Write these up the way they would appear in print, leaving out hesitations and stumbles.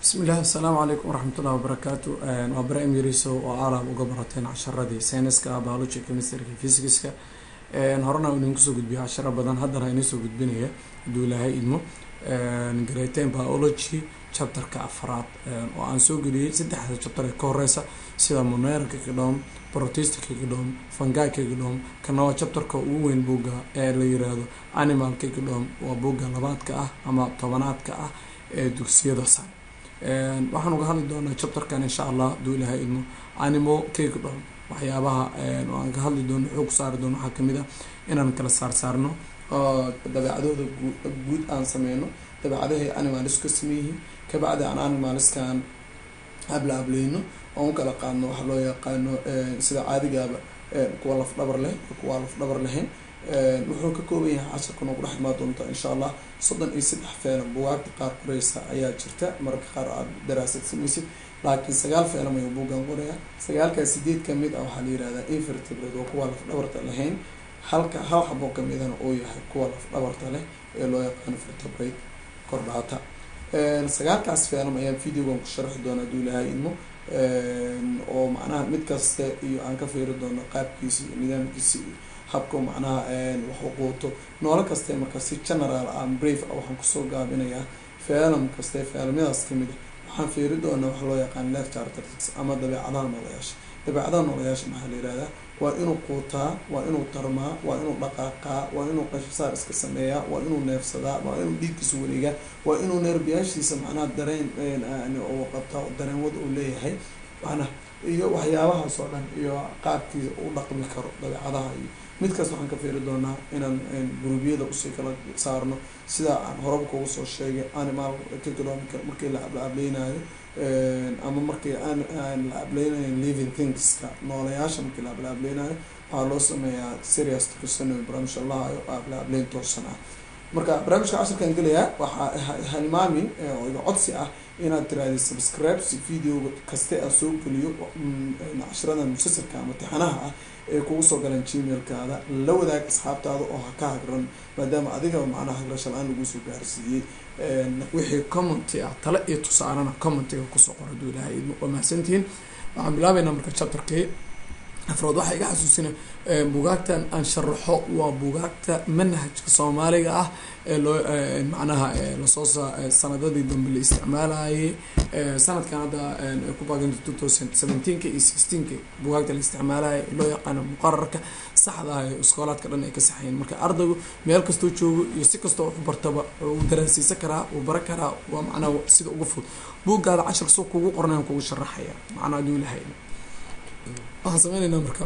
بسم الله السلام عليكم ورحمة الله وبركاته. وإبراهيم يريسو وعالم وقبرتين عشرة ساينسكا بيولوجي كيمستري فيزيكسكا هرنا وننكسو قد بيها عشرة بدن هذا هينسو قد بينيه دولا هاي إدمو نقريتين بيولوجي chapter كأفراد وعن سوق لي سدح هذا chapter كوريسا سيدا مونير كيكدوم بروتيست كيكدوم فنجاي كيكدوم كانوا chapter كأوين بوجا اللي يرادو animal كيكدوم وبوجا لبات كأه أما طبانات كأه دوكسية دسان waxaan uga hadli doonaa chapterkan insha Allah duu ilaahay idmo animal kingdom waxyaabaha aan ka hadli doono xoog saar doono waxa kamid ah inaan kala saarno dabeecadooda guud aan sameeyno dabeecadaha animals ka sameeyeen ka bacdi aan animalskan hablaableeno oo kala qaadno wax loo yaqaano sida caadigaaba kuwa laf dhabar leh kuwa laf dhabar lahayn wuxuu ka kooban yahay casharkan ugu dhaxmaa doonta insha Allah 33 filim buugaagta qaar qoraysa ayaa jirta marka qaar aad daraasad samaysid laakiin 9 filim ayuu buugan qoraya 9ka 8 kamid ah waxa la yiraahdaa invertebrate oo kuwa laf dhabarta lahayn halka hal xabo kamidana oo yahay kuwa laf dhabarta leh ee loo yaqaan vertebrate kordhata 9kaas filim ayaan videogan ku sharxi doonaa duulahay ilmo oo macnaha mid kasta iyo aan ka fiiri doono qaabkiisa iyo nidaamkiisa habka macnaha wuxuu qooto noolo kasta marka si general aan brief waxaan kusoo gaabinayaa film kasta filmyadaas kamid waxaan fiiri doonaa wax loo yaqaan life characteristics ama dabeecadaha nolosha maxaa la yiraahdaa waa inuu qootaa waa inuu tarmaa waa inuu dhaqaaqaa waa inuu qashsaar iska sameeyaa waa inuu neefsadaa waa inuu dhiigkiisa wareegaa waa inuu neerbiyaashiisa macnaha dareen oo qabta dareen wad uu leeyahay waxna iyo waxyaabahaas oo dhan iyo qaabkiisa uu dhaqmi karo dabeecadaha iyo mid kasta waxaan ka fiiri doonaa inaan gurubyada usii kala saarno sida aan horeba kugu soo sheegay animal kingdom markii la ableynayo ama markii aan la ableynayo living things ka noolayaasha markii la ableynayo waxaa loo sameeyaa serious tusaale barnaamij Allah oo ableyn toosan ah marka barnaamijka casharkan galaya waxaa halmaamin oo codsi ah inaad tiraahdo subscribe si video kasta aan soo geliyo casharada musalsalka ama taxanaha ah ee kugu soo galan gmail-kaada la wadaag asxaabtaada oo ka hagran maadaama adiga macnaha hagrashalaan lagu soo gaarsiiyay wixii comment ah tala iyo tusaarana comment-ga ku soo qoro duulahay oo mahadsantiin waxaan bilaabaynaa marka chapter-kee afrood waxa iga xasuusina buugaagtan aan sharaxo waa buugaagta manhajka Soomaaliga ah ee loo macnaha la soo sanadadii dambe la isticmaalayay sanadkan hadda ku baagan 2017 iyo 16 buugaagta la isticmaalayay loo yaqaan muqarrarka saxda ah ee iskoolaadka dhan ay ka saxayeen marka ardaygu meel kasto joogo iyo si kasto wax bartaba uu daraasiisa karaa uu baran karaa waa macnaha sida ugu fudud buugaada 10 soo kugu qornaan kugu sharaxaya macnaha duulahay waxaan sameynayna marka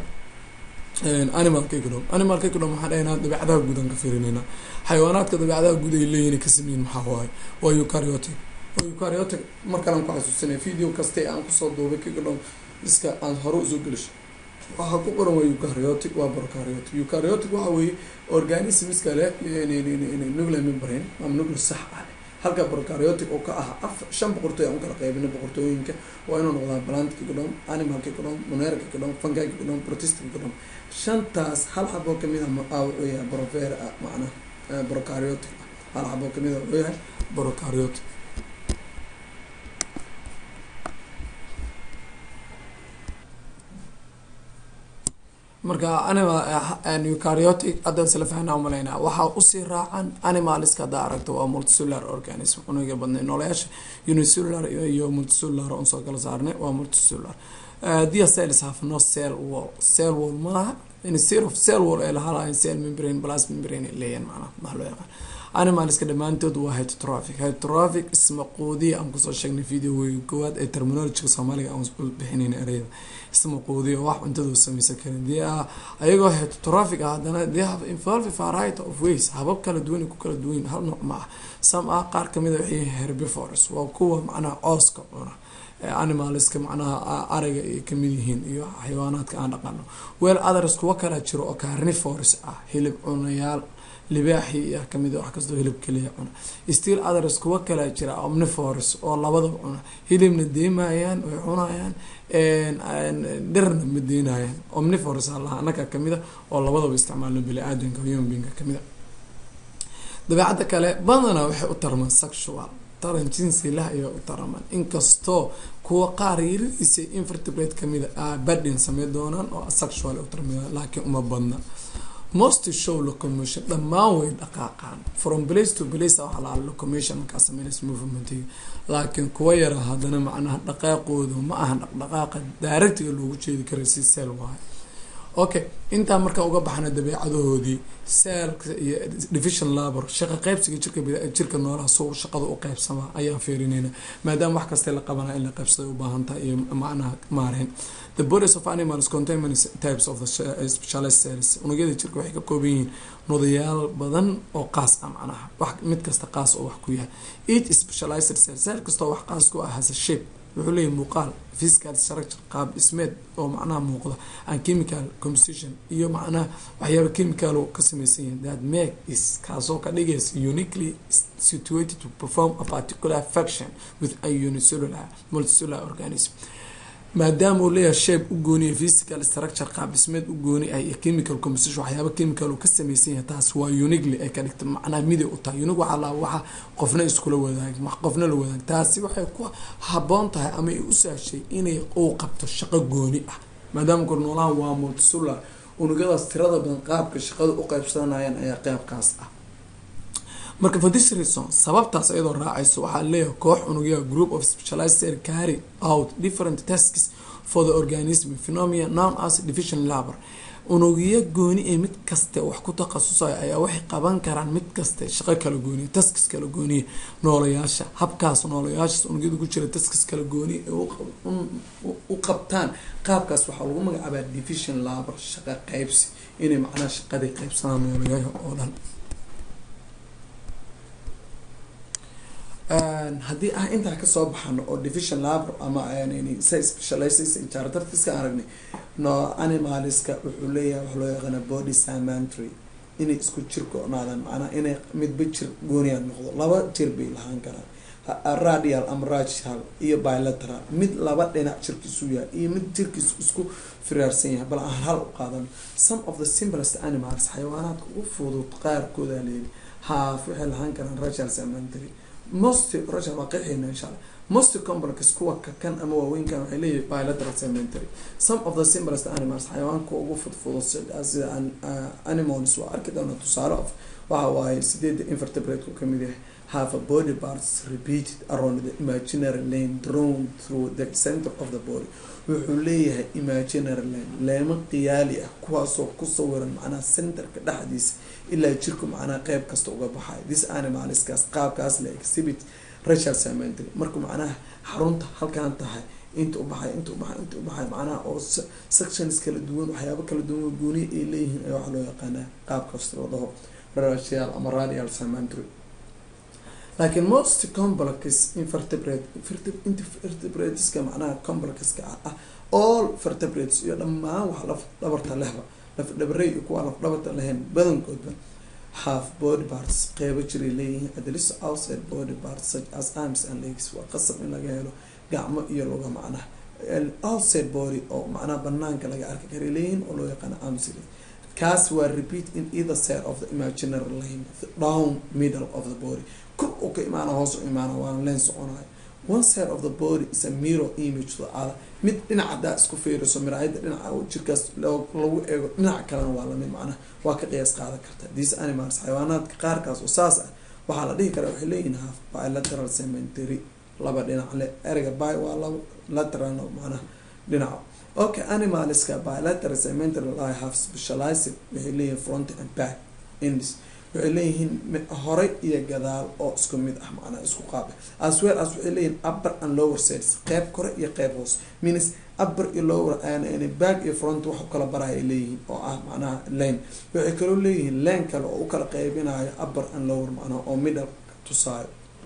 animal kingdom waxaan dhahaynaa dabeecadaha guud aan ka fiirinayna xayawaanaadka dabeecadaha guud ay leeyihiin ka sameeyeen maxaa waaye waa eukaryotic markaan ku xasuusinay video kasta aan ku soo duubay kingdom iska aan hore u soo geliyo waxa ku qoran waa eukaryotic waa prokaryotic waxa weeye organisms kale nuclear membrane ama nucleus sax ah halka prokaryotic oo ka ah 5 boqortooy aan kala qaybino boqortooyinka waa inuu noqdaa plant kingdom animal kingdom monera kingdom fungi kingdom protist kingdom shantaas hal xabo kamid ah wuxuu yahay prover macnaha prokaryotic hal xabo kamid ah wuxuu yahay prokaryotic marka eukaryotic adan sala fahnaa umalayna waxa u sii raacan animalska da aragto waa multicellular organism unuga badnay noolayaasha unicellular iyo multicellular on soo kala saarnay waa multicellular dia cells have no cell wall ma instead of cell wall ee lahaa cell membrane plasma membrane leeyahay macnaha loo yaqaan animalska dhamaantood waa heterotrophic isma qoodiye aan kusoo sheegnay video-ga koowaad ee terminology Soomaaliga aan u bixinayna ereyada isma qoodiye wax cuntadu samaysan kareen ayagoo heterotrophic ah hadana they have involved a variety of ways habab kala duwan ku kala duwan hal nooc ma some qaar kamid ah waxay herbivores waa kuwa macnaha ooska cuna animalska macnaha ariga ay kamid yihiin iyo xayawaanaadka aan dhaqano weel others kuwa kala jiro oo carnivores ah hilib cunayaal libaaxi iyo kamid wax kasto hilib kaliya cuna still others kuwa kala jira omnivores oo labadaba cuna hilibna deemayaan oo cunayaan dhirna madeynayaan omnivores Allah anaka kamid oo labadaba isticmaalno bili aadanka human being kamid dabeecada kale badana waxay u tarmaan sexual taran jinsi lah iyo taraman inkastoo kuwa qaar yariisa invertebrate kamida badin sameyn doonaan oo asexual u tarmaya laakiin uma badna most show locomotion dhammaan way dhaqaaqaan from place to place waxa la locomotion ka sameynaysa movement laakiin kuwa yar hadana macnaha dhaqaaqoodu ma aha dhaqaaqa directly loogu jeedi karo si cell waay okay inta marka uga baxna dabeecadahoodii cell iyo division labor shaqo qaybsiga jirka noolaha soo shaqada u qaybsama ayaan fiirinayna maadaama wax kasta la qabana in la qaybsado u baahan tahay iyo macnaha maareen the bodies of animals contain many types of the specialized cells unugyada jirka waxay ka kooban yihiin nodayaal badan oo qaas ah macnaha wax mid kasta qaas oo wax ku yahay each specialized cell kasta wax qaas ku ah has a shape wuxuu leeyahay muuqaal physical structure qaab dhismeed oo macnaha muuqda and chemical composition iyo macnaha waxyaabo chemical oo ka samaysan yahay that make is kaasoo ka dhigaysa uniquely situated to perform a particular function with a unicellular multicellular organism maadaama uu leeyahay shape u gooniya physical structure qaab dhismeed u gooni ay chemical composition waxyaabo chemical oo ka samaysan yahay taas waa uniquely ay ka dhigta macnaha mid u tahay unique waxa qofna iskula wadaag wax qofna la wadaag taasi waxay ku haboon tahay ama u saashay inay uu qabto shaqo gooni ah maadaama kornoolaha waa multicellular unugyadaas tirada badan qaabka shaqada u qaybsanayaan ayaa qaybkaas ah marka for this reason sababtaas ayadoo raacayso waxaa leeyahay koox unugyaha group of specialized cell carry out different tasks for the organism phenomena known as division labor unugya gooni ee mid kasta wax ku takhasusay ayaa waxay qaban karaan mid kasta shaqo kala gooni tasks kala gooni noolayaasha habkaas noolayaasha unugyada ku jira tasks kala gooni u qabtaan qaabkaas waxaa lagu magacaabaa division labor shaqo qaybsi inay macnaha shaqada qaybsanaan noolayaasha oo dhan haddii intaa kasoo baxano oo division labor ama specialization characteristics aragnay no animalska wuxuu leeyahay wax loo yaqaan body symmetry inay isku jirka onaadaan macnaha inay midba jir gooniya noqdo laba jir bay lahaan karaan radial ama radial iyo bilateral mid laba dhinac jirkiisu yahay iyo mid jirkiisu isku firaarsan yahay bal hal u qaadan some of the simplest animals xayawaanaadka ugu fudud qaarkooda leeyahay half waxay lahaan karaan radial symmetry most rajal waqiixina insha Allah most complex kuwa kan ama waaweynkan waxay leeyahay bilateral symmetry some of the simplest animals xayawaanka ugu fudud as animals waa arki doona tusaale waxa waaye sideed invertebrate ku kamid yahay have a body parts repeated around the imaginary lane drawn through the center of the body wuxuu leeyahay imaginary lane leema qiyaali ah kuwaasoo ku sawiran macnaha centerka dhexdiisa ilaa jirku macnaha qayb kasta uga baxay this animal iskaas qaabkaas la exhibit radial symmetry markuu macnaha xarunta halkaan tahay inta u baxay macnaha oo sections kala duwan waxyaabo kala duwan gooni ay leeyihiin ay wax loo yaqaan qaab kasta oo dhaho radial ama radial symmetry laakiin most complex invertebrates ka macnaha complex ka ah all vertebrates iyo dhammaan wax laf dhabarta lehba laf dhabaray iyo kuwa laf dhabarta lahayn badankoodba half body parts qaybo jiray leeyihiin at least outside body parts such as arms and legs waa qasab in laga helo gacmo iyo luga macnaha outside body oo macnaha banaanka laga arki karo leeyihiin oo loo yaqaan arms and legs kaas waa repeat in either side of the imaginary line down middle of the body kor oo ka imaana hoos u imaana waa leen soconayo one side of the body is a mirror image to the other mid dhinaca daa isku fiiriso miraayada dhinaca jirkaas lagu eego dhinaca kalena waa lamid macnaha waa ka qiyaas qaadan karta these animals xayawaanaadka qaarkaas oo saas ah waxaa la dhihi karaa waxay leeyihiin half bilateral symmetry laba dhinac le erga bi waa laba lateral macnaha dhinaca okay animalska bilateral symmetry I have specialized waxay leeyihiin front and back ends waxay leeyihiin hore iyo gadaal oo isku mid ah macnaha isku qaab as well as waxay leeyihiin upper and lower sides qayb kore iyo qayb hoos means upper iyo lower and back iyo front wax kala baray leeyihiin oo ah macnaha lane waxay kala leeyihiin lane kale oo kala qaybinayo upper and lower macnaha oo middle tusaayo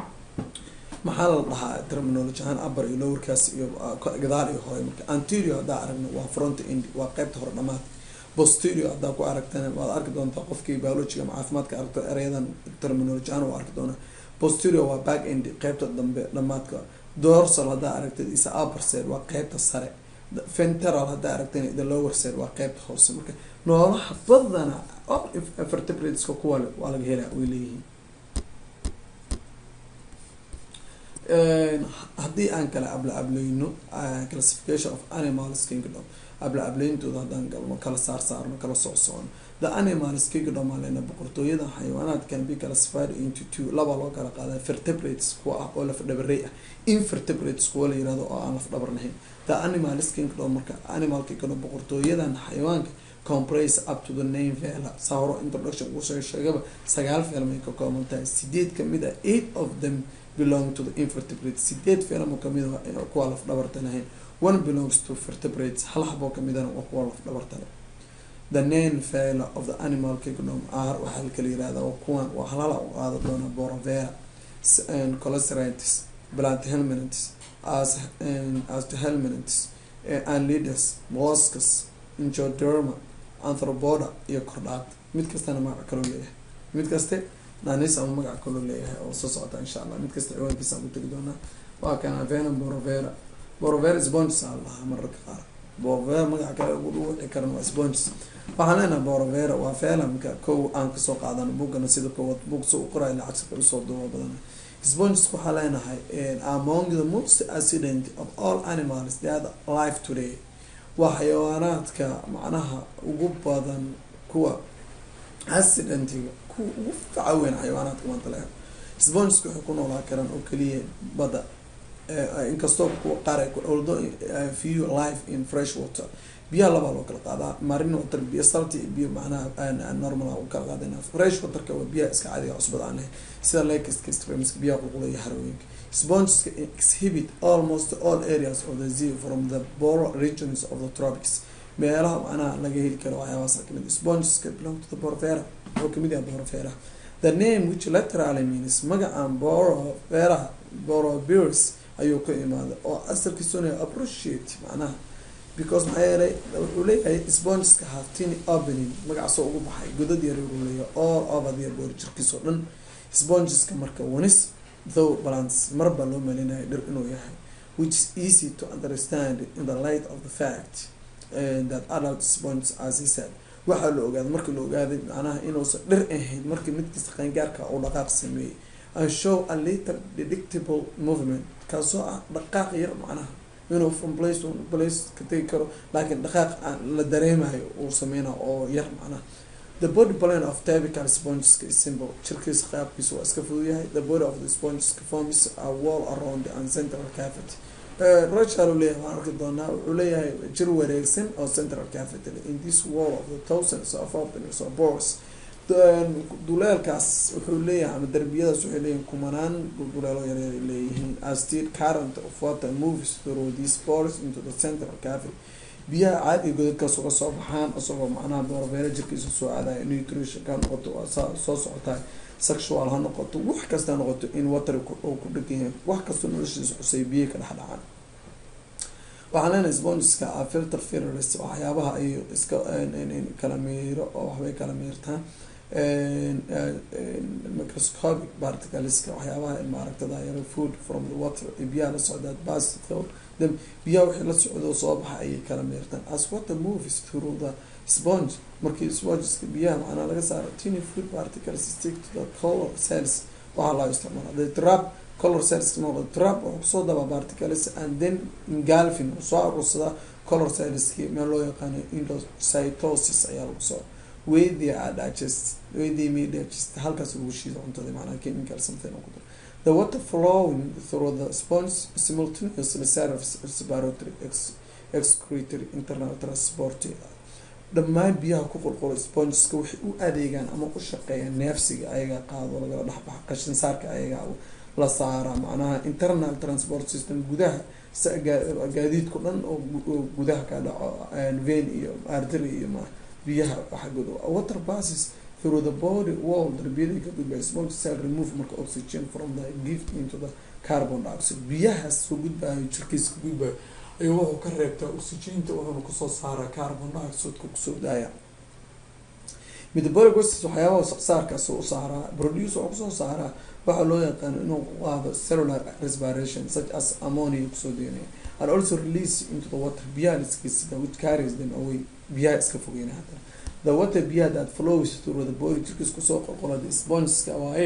maxaa la dhahaa terminology ahaan upper iyo lower kaas iyo gadaal iyo hore marka anterior hada aragno waa front end waa qaybta hore dhamaad posterior hada ku aragtana waad arki doontaa qofkii biology ama caafimaadka aragto erayadan terminology aan waa arki doonaa posterior waa back end qaybta dambe dhamaadka dorsal hada aragtid isa upper side waa qaybta sare ventral hada aragtana the lower side waa qaybta hoose marka noolaha badana all vertebrates kuwa waa laga helaa way leeyihiin haddii aan kala ableyno classification of animals kingdom ableyntooda haddaan galno kala saarno kala socno the animals kingdom alena boqortooyada xayawaanaad can be classified into two laba loo kala qaadaa vertebrates kuwa ah oo laf dhabarey ah invertebrates kuwa la yirahdo oo aan laf dhabar lahayn the animals kingdom marka animal kingdom boqortooyadan xayawaanka comprise up to the name vela sawro introduction uu sheegaba 9 film ka kooban tahay 8 kamid ah 8 of them belong to the invertebrates 8 film kamid ah kuwa laf dhabarta lahayn one belongs to vertebrates hal xabo kamid ah kuwa laf dhabarta leh the name vela of the animal kingdom are waxa la kala yiraahdaa kuwan waa halala u qaado doona borovera and Cholesterites plant helminths as the helminths and leaders molluscs Inchoderma Anthropoda iyo kordhaad mid kastana magac kale leeyahay mid kaste nanis ama magac kale leeyahay oo soo socota insha Allah mid kasta ciwaankiisa u tagi doona waa kana Venom Borovera sponges Allah mararka qaar Borovera magac kale ugu dhici karna waa sponges waxaan leenahay Borovera waa feelamka koow aan ka soo qaadan buugana sida koowaad buug soo qoray lacag kale soo duuba badan sponges waxaa leenahay among the most acidic of all animals that are alive today وحيواناتك معناها وجبادا كوا accidentiga kuwa ugu facaweyn xayawaanaadka maanta laga spongesku waxay ku noolaa karaan oo kaliya bada inkastoo kuwa qaar ay ku although few life in fresh water biyaha laba loo kala qaadaa marine water biyo salty biyo macnaha normal oo kala qaadana fresh water ka waa biyaha iska caadiga cusbad aan lahayn sida lakes streams biyaha qulqulaya harooyinka sponges exhibit almost all areas of the sea from the polar regions of the tropics meelaha macnaha laga heli karo waxyaabahaas kamid sponges belong to the Borovera oo kamid ah Borovera the name which literally means magacaan Borovirus ayuu ka imaada oo asalkiisu inay appreciate macnaha because maxay wuxuu leeyahay sponges ka have tiny opening magacaas ugu baxay godad yar uu leeyahay all over the body jirkiisa dhan sponges ka marka wanis though balance marba loo malinayo dhir inuu yahay which is easy to understand in the light of the fact that adult sponges as he said waxa la ogaaday markii la ogaaday macnaha inuu dhir ahayn markii mid kasta qaangaarka uu dhaqaaq sameeyay and show a little predictable movement kaasoo ah dhaqaaq yar macnaha inuu from place to place ka tagi karo laakiin dhaqaaq la dareemayo uu sameeyna oo yar macnaha the body plan of typical sponges is simple jirkiisa qaabkiisu waa iska fudud yahay the body of the sponges forms a wall around the central cavity Rachel leeyahay arki doonaa wuxuu leeyahay jir wareegsan oo central cavity in this wall of the thousands of openings or pores duleelkaas wuxuu leeyahay ama darbiyadaas waxay leeyihiin kumanaan duleelo yar yar leeyihiin as the current of water moves through these pores into the central cavity biyaha caadi godadkaas uga soo baxaan asagoo macnaha Borovera jirkiisa soo aadaya nutrition ka noqoto soo socota sexual ha noqoto wax kasta noqoto in water oo ku dhagan wax kasta noloshiisa xusay biyo ka dhaxdhacaan waxaan leenahay spongeska filter filters waxyaabaha ay iska kala meero oo waxbay kala meertaan microscopic particles waxyaabaha maaragtada yar food from the water biyaha la socda pass through them biyaha wixii la socdo soo baxa ay kala meertaan as water moves through the sponge markii spongeska biyaha macnaha laga saaro tiny food particles stick to the color cells waxa la isticmaalaa the trap color cells no trap oo soo daba particles and then engulfing soo arursada color cells ki meel loo yaqaan endocytosis ayaa lagu soo way they digest halkaas lagu shiido cuntada macnaha chemical something oo ku jira the water flowing through the sponge simultaneously serves respiratory excretory internal transport dhammaan biyaha ku qulqulay spongeska waxay u adeegaan ama u shaqeeyaan neefsiga ayaga qaado laga dhaxbax qashin saarka ayaga la saara macnaha internal transport system gudaha gaadiidku dhan oo gudaha ka dhaco vein iyo artery iyo biyaha waxa gudo water passes through the body wall darbiyada ka gudbay sponge cell remove marka oxygen from the gift into the carbon dioxide biyaha soo gudbay jirkiisa gudbay ayuu wuxuu ka reebtaa oxygen-ta wuxuuna kusoo saaraa carbon dioxide ku soo daaya metabolic waste waxyaabaha saarkaas oo saaraa produce oo kusoo saaraa waxa loo yaqaan inuu qaado cellular respiration such as ammonia kusoo deynaya and also release into the water biyaha iska which carries them away biyaha iska fogeynaya the water biyaha that flows through the body jirkiisa kusoo qulqula the sponges waaye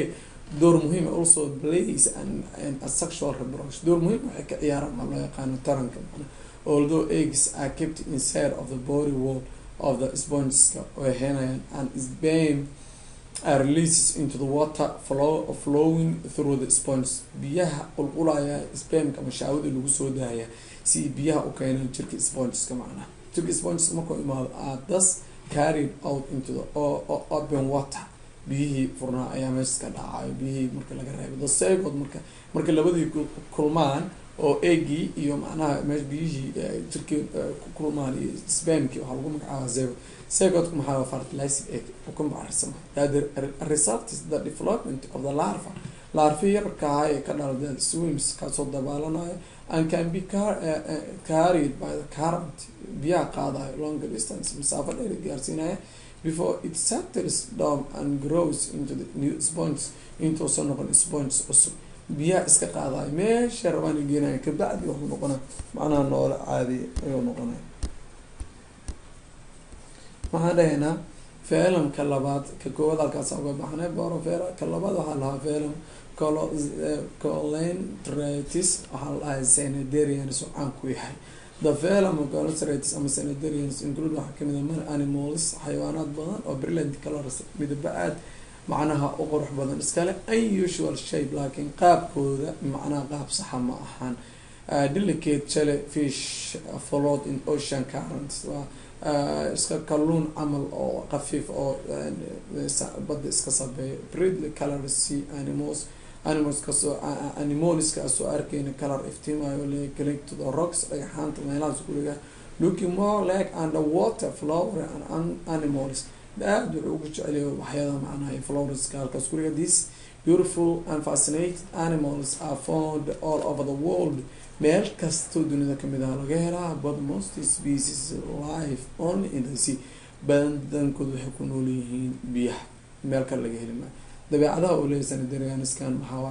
door muhiim also plays and a sexual reproduction door muhiim waxay ka ciyaaraan ma loo yaqaano taranka although eggs are kept inside of the body wall of the sponge oo helayaan and sperm are released into the water flowing through the sponge biyaha qulqulaya spermka ama shaawada lagu soo daaya si biyaha u keenaan jirka sponge-ka macnaha jirka sponge markuu imaado thus carried out into the open water biyihii furnaa ayaa meesha ka dhacayo biyihii marka laga reebo the zygote marka labadii kulmaan oo eggi iyo macnaha meesha biyihii jirkii ku kulmaan iyo spermki waxaa lagu magacaabaa zygote maxaa fertilized egg ukun bacrisama that result is the development of the larva yarka ay ka dhalada swims kasoo dabaalanayo and can be carried by the current biyaha qaadayo longer distance masaafo dheer gaarsiinaya before it settles down and grows into the new sponge intuusan noqon sponge cusub biyaha iska qaadayo meesha rabaan geenaya kabacdi wuxuu noqonaa macnaha noole caadi ayuu noqonaya waxaan dhahaynaa feelamka labaad ka koowaad halkaas uga baxnay borofera ka labaad waxaa lahaa feelam colentritis waxaa la dhahay cnidarians oo caan ku yahay the velum of colentritis ama cnidarians include waxaa kamid ah many animals xayawaanaad badan oo brilliant colors midaba aad macnaha u qurux badan iskale unusual shape laakiin qaabkooda macnaha qaab saxa ma ahan delicate jellyfish float in ocean currents iska kalluun camal oo qafiif oo badda iska sabeeya brightly colored sea animals kaasoo arkeyna color iftiimayo le connect to the rocks dhagaxaanta meelahaas guriga looking more like underwater flower and animals aad wuxuu ugu jeceliya waxyada macnaha flowers halkaas guriga these beautiful and fascinating animals are found all over the world meel kastoo dunida kamid ah laga helaa but most species live only in the sea badankood waxay ku nool yihiin biyaha meel kale laga heli maayo dabeecadaha uu leeyahay cnidarianiskan maxaa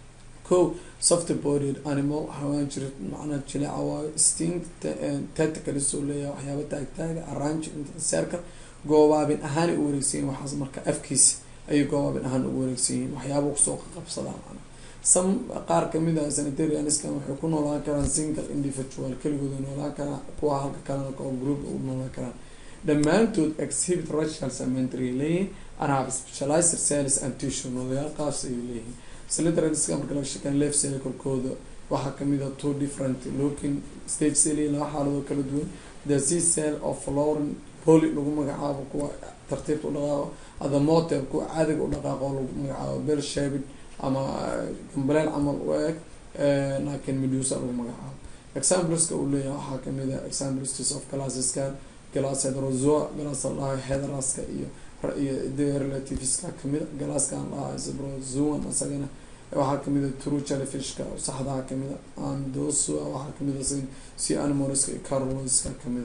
soft bodied animal xawaan jira macnaha jileeca waayo instinct tactical soo leeyahay waxyaaba taagtaaga arrange circle goobaabin ahaan u wareegsan waxaas marka afkiisa ayay goobaabin ahaan ugu wareegsan yihiin waxyaaba kusoo qabsadaan macnaha some qaar kamid ah cnidarianiskan waxay ku noolaan karaan single individual keligooda noolaan karaan kuwa halka kalena oo group u noolaan karaan dhammaantood exhibit racial symmetry leeyihiin and have specialized cells and tissue noolayaal qaas ay leeyihiin cnidarianiskan marka laga sheekan left cell korkooda waxaa kamid ah two different looking stage cell laba xaaladood kala duwan the C cell of flowering poly lagu magacaabo kuwa tartiibta u dhaqaaqo the motor kuwa caadiga u dhaqaaqo lagu magacaabo bell shaped ama gambaleel camal u eg laakiin medusa lagu magacaabo exampleska uu leeyahay waxaa kamid ah examples of classeskan glass heterozoa glass lahaa heteroska iyo relativeska kamid glasskan lahaa sprozoan asagana waxaa kamid ah true jellyfishka saxdaha kamid ah andosoa waxaa kamid ah sea animalska iyo carolska kamid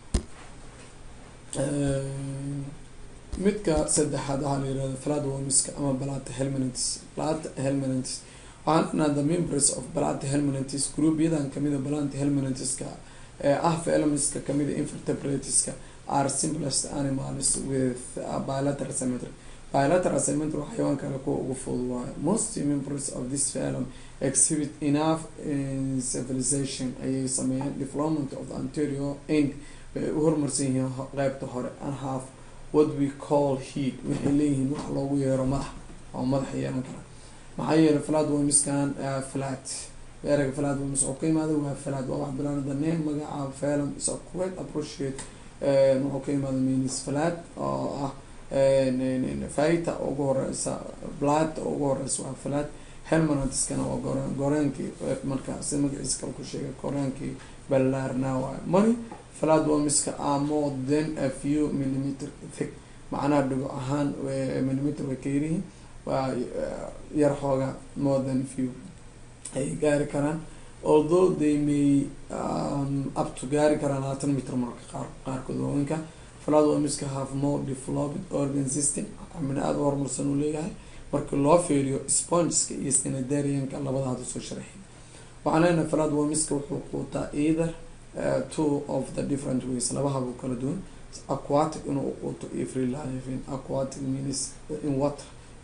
ah midka saddexaad waxaa la yirahda flatwormska ama platyhelminths waxaana the members of platyhelminths groupyadan kamid ah platyhelminthska filmska kamid ah invertebrateska are simplest animals with bilateral symmetry xayawaan kale kuwa ugu fudud waayo most members of this phylum exhibit enough civilization ayay sameeyeen development of the anterior end bay u horumarsan yihiin qeybta hore and have what we call heat waxay leeyihiin wax loogu yeero madax oo madax yeelan kara maxaa yeelay flatwormskan flat ereyga flatworms oo ka yimaada waa flat waa wax bilaanada name magaca phylum is quite appreciate wuxuu ka yimaada means flat oo ah faita ugu horeysa blood ugu horeysa waa flat helminthskana waa goraankii marka si magaciisa kale ku sheegay goraankii ballaarnaa waa money flatwormska are more than a few millimeter thick macnaha dhigo ahaan millimeter way ka yirihiin waa yar xooga more than few ay gaari karaan although they may up to gaari karaan 20 meter marka qaarkood waaweynka flatwormska have more developed organ system amina aad u horumarsan u leeyahay marka loo fiiriyo spongeska iyo cnidarianka labada hada soo sharaxay waxaan leenahay flatwormska wuxuu quutaa either two of the different ways labahaba u kala duwan aquatic inuu quuto iyo free living aquatic means in water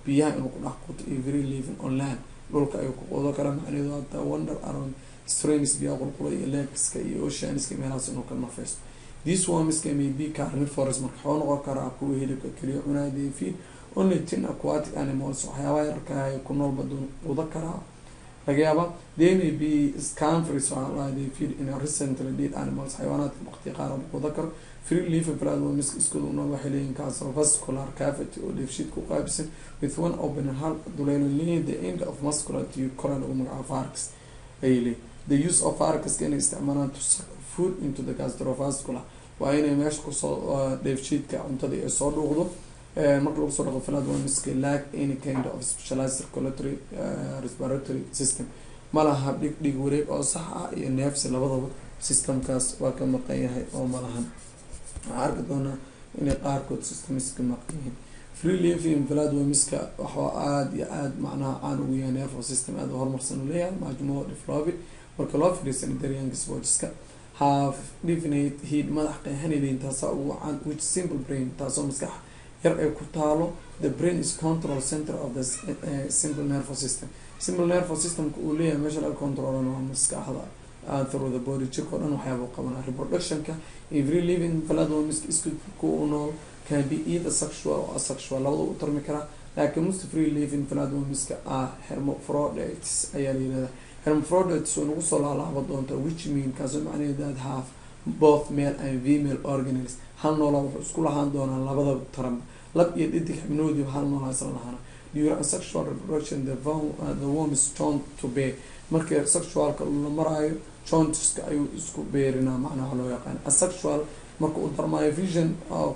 biyaha inuu ku dhex quuto iyo free living on land dhulka ayuu ku quudo kara macnaheedu hata wander around streams biyaha qulqula iyo lakeska iyo oceaniska meelahaas inuu ka nafeysto. These worms may be carnivorous marka waxuu noqon karaa kuwa hilibka keliya cunaya. They feed only tin aquatic animals waxyaabaha yarka ay ku nool badan quuda karaa laga yaaba. They may be scampers they feed in a recently dead animals xayawaanaadka waqti qaar quuda karo. Free living flatworms isku nool waxay leeyihiin vascular cavity oo dheefshiid ku qaybsan with one open hal duleelo leeyahay. The end of muscular tube coral oo magaca pharynx ay leeyihiin. The use of pharynx in isticmaalaan to suck food into the gastrovascular waa inay meesha kusoo dheefshiidka cuntada ay soo dhuuqdo. marka lagu soo dhaqo flatworms lack any kind of specialized circulatory respiratory system malaha dhig wareeg oo sax ah iyo neefsi labadaba systemkaas waa ka maqan yahay oo malahan. waxaan arki doonaa inay qaarkood systemiska maqan yihiin. Free living flatwormska waxaa aada iyo aada macnaha caan ugu yahay nervous system aada u horumarsan u leeyahay majmuuco diflobi marka loo fiiriyo daryanka sportska have definite heat madax qeexanayeen taasoo ugu caan which simple brain taasoo maskax yar ay ku taalo. The brain is control center of the simple nervous system. Simple nervous system uu leeyahay meesha laga controlano waa maskaxda through the body jirka oo dhan waxyaaba qabanaa. Reproductionka every living flatworms isku ku nool can be either sexual or asexual labada u tarmi karaa laakiin most free living flatwormska hermaphrodites ayaa la yirahdaa. Hermaphrodites oo nagu soo laalaaba doonta which mean kaasoo macnaheedu that have both male and female organelles hal noolaa wuxuu isku lahaan doonaa labada taran lab iyo dhidig xibnoodii hal noolaa isla lahaana. During sexual reproduction the worm is shown to bear marka sexualka la maraayo jointiska ayuu isku beerinaa macnaha loo yaqaan. Asexual marka uu darmaayo vision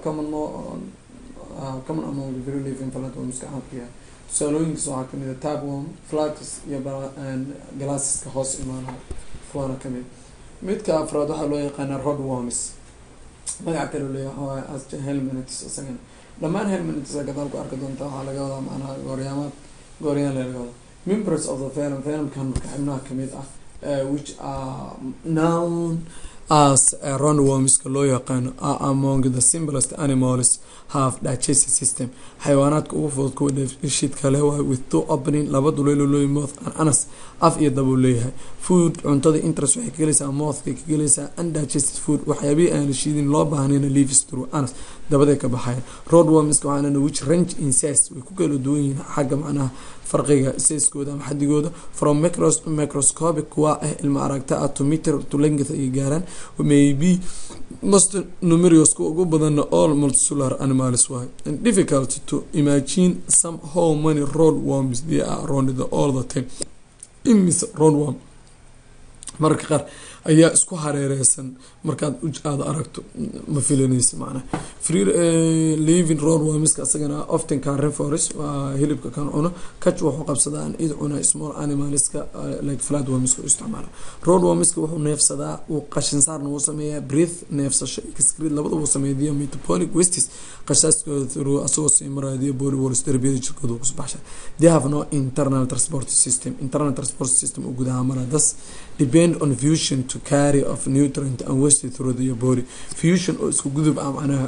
common among the very living flatwormska caanka tusaalooyinkiisa waxaa kamid ah tapeworm flatus iyo glasseska hoos imaanaya kuwaana kamid. midka afraad waxaa loo yaqaanaa rodworms magaca kale leeyahay helminths isagana dhammaan helminths gadaal ku arki doonta waxaa laga wadaa macnaha gooryaan laga wadaa. Members of the phylum marka xibnaha kamid ah which are known as roundworms loo yaqaano are among the simplest animals have digestive system xayawaanaadka ugu fudud kuwa dheefshiidka leh waa with two opening laba duleelo loo mouth and anus af iyo dabo leeyahay. Food cuntada interest waxay ka gelaysaa mouthka ka gelaysaa undigested food waxyaabihi aan la shiidin loo baahnayna leaves through anus dabaday ka baxayaan. Roundworms waxaana which range in size way ku kala duwan yihiin xagga macnaha farqiga size-kooda ama xadigooda from microscopic kuwa ilma aragta to meter to length ay gaaraan maybe most numerous ugu badan all multicellular animals why and difficult to imagine some how many roundworms there are around all the time. Imis roundworm marka qaar ayaa isku hareereysan markaad aad aragto ma filanaysa macnaha. Free living roundworms asagana often carnivorous hilibka kan cuno catch wuxuu qabsadaa id cuna small animalska like flatworms ku isticmaala. Roundworms wuxuu neefsadaa uu qashin saarna uu sameeyaa breath neefsasho excrete labada uu sameeyaa metabolic wastes qashaaskooda through asoo simaradiyo body walls darbiyada jirkooda ku baxsha. They have no internal transport system oo gudaha mara das depend on fusion to carry of nutrient and waste through the body. Fusion oo isku gudub macnaha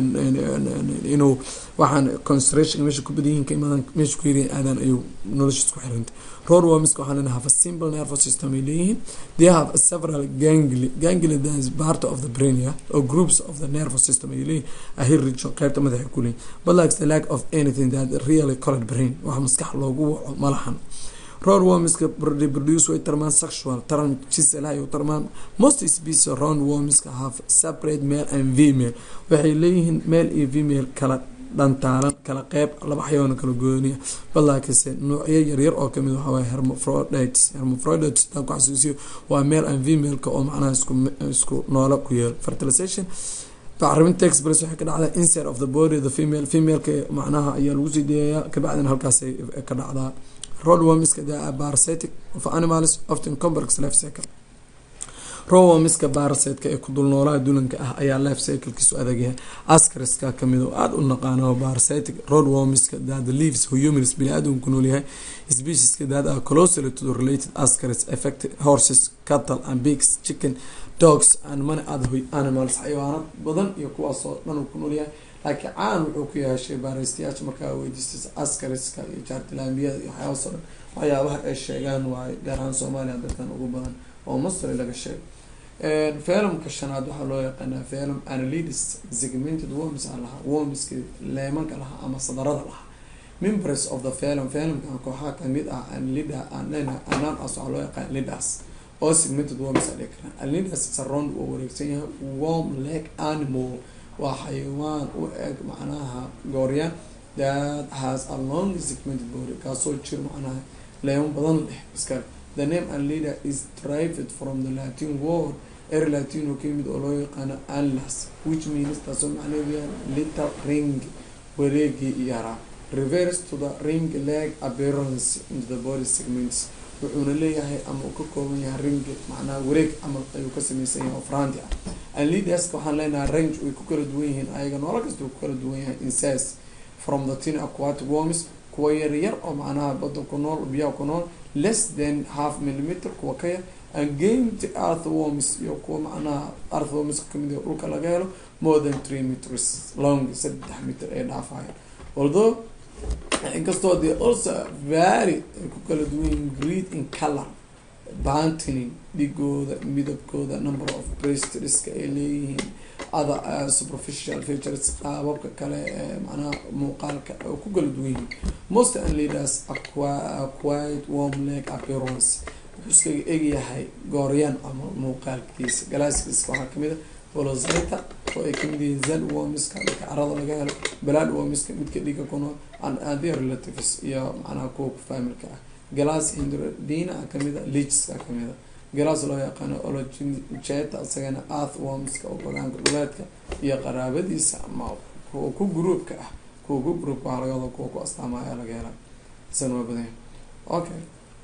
inuu waxaan concentration meesha ku badiyeen ka imaan meesha ku yireen aadan ayuu nolosha isku xiranta. Roundworms waxaan leenahay have a simple nervous system leeyihiin. They have several ganglia that is part of the brain or groups of the nervous system leeyihiin ahir rijo qaybta madaxa ku leeyihiin but like the lack of anything that really called brain waxa maskax loogu malahan. Roundworms reproduce way tarmaan sexual taran jisel ay tarmaan. Most species of roundworms have separate male and female waxay leeyihiin male iyo female kala dhantaalan kala qeyb laba xayawaan kala gooniya balaakiise noocyo yaryar oo kamid waxa waa hermaphrodites tan ku xasuusiyo waa male and female ka oo macnaha isku noola ku yeel. Fertilization bacriminta express waxay ka dhacdaa inside of the body the female ka macnaha ayaa lagu sii deeyaa ka bacdina halkaas ay ka dhacdaa. Roundworms are parasitic of animals often complex life cycle. Roundworms parasite ee ku dul noolaa dulanka ah ayaa life cycle-kiisu adag yahay. Ascariska kamid oo aad u naqaano parasitic roundworms that lives humans bini'aadamku nool yahay. Species that are closely to the related ascaris affect horses, cattle and pigs, chicken, dogs and many other animals xayawaanad badan iyo kuwaas oo dhan ku nool yahay laakiin caan wuxuu ku yahay shaybaaristayaasha markaa weydiistas askariska iyo jaartilaambiyada iyo waxyaabahaas oo dhan waxyaabaha ay sheegaan waayo gaar ahaan Soomaaliya dadkan ugu badan oo Masri laga sheego. Filmka shanaad waxaa loo yaqaanaa film Annelides segmented worms lahaa wormska leemanka lahaa ama sadarada lahaa. Members of the filmkan kooxaha kamid ah Annelida anaan as waxaa loo yaqaan leaders oo segmented worms adekna. Annelides is a round oo wareegsan yahay worm like animal waa xayawaan u eg macnaha gooryan that has a long segmented body kaasoo jir macnaha leeman badan leh iska. The name Annelida is derived from the Latin word Latino كلمة oo loo yaqaano annulus which means taasoo macnaheedu little ring wareegi yara refers to the ring leg appearance into the body segments wuxuuna leeyahay ama uu ka kooban yahay ring macnaha wareeg ama ayuu ka samaysan yahay oo faraanti ah. Annelides waxaan leenahay range way ku kala duwan yihiin ayaga noolo kasta ku kala duwan yahay in size from the thin aquatic worms kuwa yar oo macnaha badda ku nool biyaha ku nool less than half millimeter kuwa ka yar and gained earthworms iyo kuwa macnaha earthworms kamid ah dhulka laga helo more than 3 meters long 3 meter ee dhaafayaan. Although inkastoo they also vary ku kala duwan yihiin greed in color banting dhigooda midabkooda number of breasts ay leeyihiin other superficial features qaababka kale ee macnaha muuqaalka oo ku kala duwan yihiin. Most Annelides acquired worm like appearance wuxuu iskaga egyahay gooryan ama muuqaalkiisa galaaskiisa waxaa kamid ah volosita oo ay kamid yihiin zed wormska carada laga helo blood wormska midka dhiiga ku nool and their relatives iyo macnaha kuwa familka ah. Glass hindradina kamid ah leechska kamid ah glass loo yaqaano olocheta asagana earthwormska oo goraanka dhuleedka iyo qaraabadiisa ama kuwa ku groupka ah kuwa ku group waa laga wada kuwa ku astaamaya laga helaa sanwa badan. Okay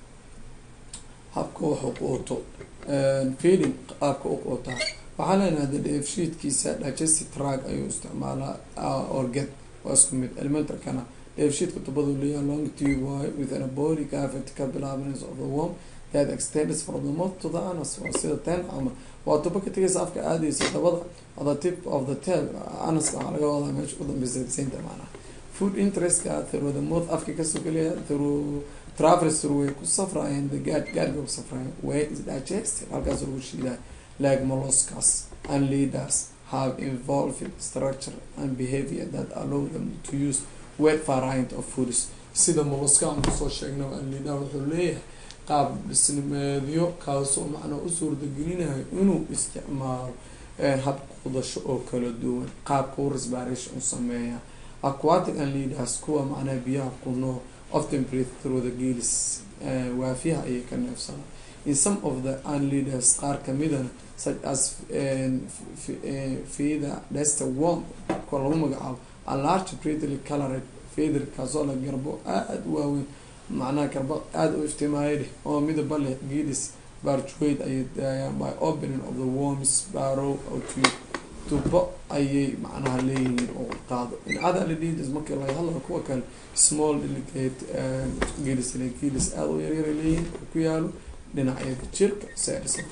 habka wuxuu quuto feeding qaabka uu quutaa waxaa leenahay dheefshiidkiisa digestive tract ayuu isticmaalaa organ waa isku mid elementarkana dheefshiidka tubadu leeyahay long tube waayo within a body cavity ka bilaabanays of the worm that extends from the mouth to the anus waa sida ten ama waa tubo ka tegaysa afka aadaysa dabada at the tip of the tail anuska waxaa laga wadaa meesha u dambeysa center macnaha food interestka through the mouth afka kasoo gelaya through travels through way ku safrayaan the gut ku safrayaan way is digested halkaas lagu shiidaa like molluscs and leaders have evolved structure and behavior that allow them to use wide variety of foods sida mollusca aan kusoo sheegnay and leader wuxuu leeyahay qaab dhismeedyo kaasoo macnaha u suurtagelinayo inuu isticmaalo hab qudasho oo kala duwan qaabka respiration u sameeya. Aquatic and leaders kuwa macnaha biyaha ku nool often breathe through the gills waafiyaha ayay ka neefsadaan. In some of the annelides qaar kamidana such as feather duster worm kuwa lagu magacaabo a large brightly colored feather kaasoo la garbo aad u waaweyn macnaha garbo aad u iftiimaayay oo midab leh gills barjoid ayay daayaan by opening of the worms burrow or tubo ayay macnaha leeyihiin oo qaado. In other leaders markii laga hadlayo kuwa kale small delicate gills aad u yaryar leeyihiin ku yaalo dhinacyada jirka saarsan.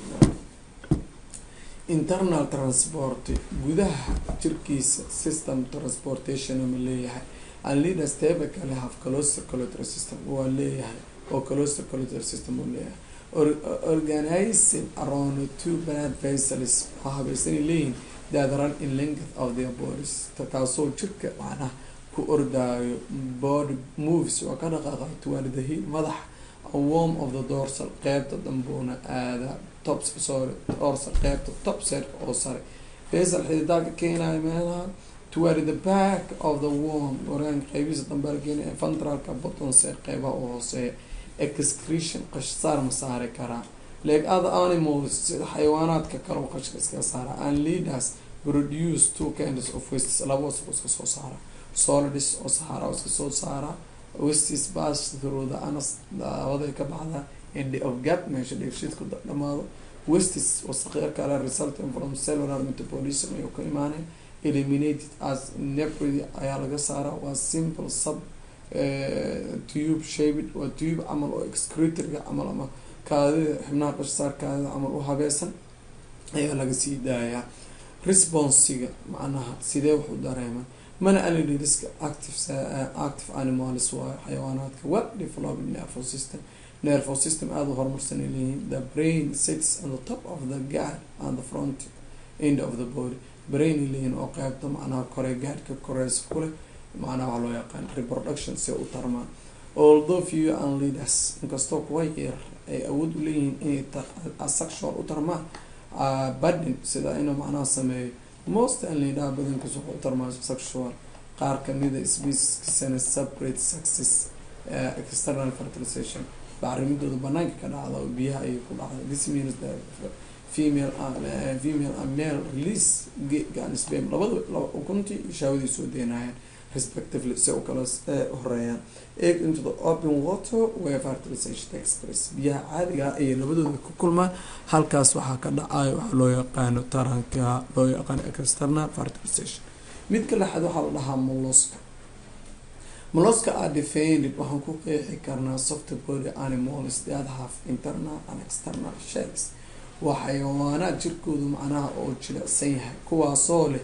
Internal transport gudaha jirkiisa system transportation ma leeyahay. Annelides typically have closed circulatory system waa leeyahay oo closed circulatory system uu leeyahay organized around two blood vessels habaysan leeyihiin that run in length of their bodies taasoo jirka macnaha ku ordaayo body moves waa ka dhaqaaqa toward the head madax a worm of the dorsal qaybta dambuuna aada dorsal qaybta top set oo sare vessel xididada keenayo meelaha toward the back of the worm organ qaybisa dambe keenayo ventralka bottom set qaybaha oo hooseeya excretion qashsaar ma saari karaa like other animals xayawaanaadka kale oo qashka iska saara. Annelides produce two kinds of wastes laba wasaq iska soo saara solids oo saara iska soo saara wastes pass through the anus wada ka baxda in the of gut meesha dheefshiidku dhamaado wastes wasaqeer kale resulting from cellular metabolism iyo ka imaanay eliminated as nephrology ayaa laga saara waa simple sub tube shaped waa tube amal oo excretory amal ama kaadida xubnaha qashsaarkaada amal u habeesan ayaa laga sii daayaa. Responsiga macnaha sidee wuxuu dareema mana annelids active animals waa xayawaanaadka well developed nervous system aada u horumarsan ay leeyihiin. The brain sits on the top of the guard and the front end of the body. brain ay leeyihiin oo qeybta macnaha kore gaadhka koreysa kuleh macnaha waxaa loo yaqaan reproduction si u tarmaan. Although few annelids inkastoo kuwa yar ay awood u leeyihiin inay asexual u tarmaan badin sida inuu macnaha sameeyo most annelids badankiis wuxuu u tarmaan sexual. qaar kamida species separate sexes external fertilization bacrimidooda banaanka ka dhacda oo biyaha ay ku dhacda. This means that female and male release gan sperm labada ukunti shaawadii soo deenayaan respectively si u kala horeeyaan egg into the open water where fertilization takes place. biyaha caadiga ay labadooda ku kulmaan halkaas waxaa ka dhacay waxa loo yaqaano taranka loo yaqaan external fertilization. mid kale waxaa la dhahaa mollusca are defined waxaan ku qeexi karnaa soft body animals that have internal and external shells. waa xayawaanaad jirkoodu macnaha oo jilicsan yahay kuwaasoo leh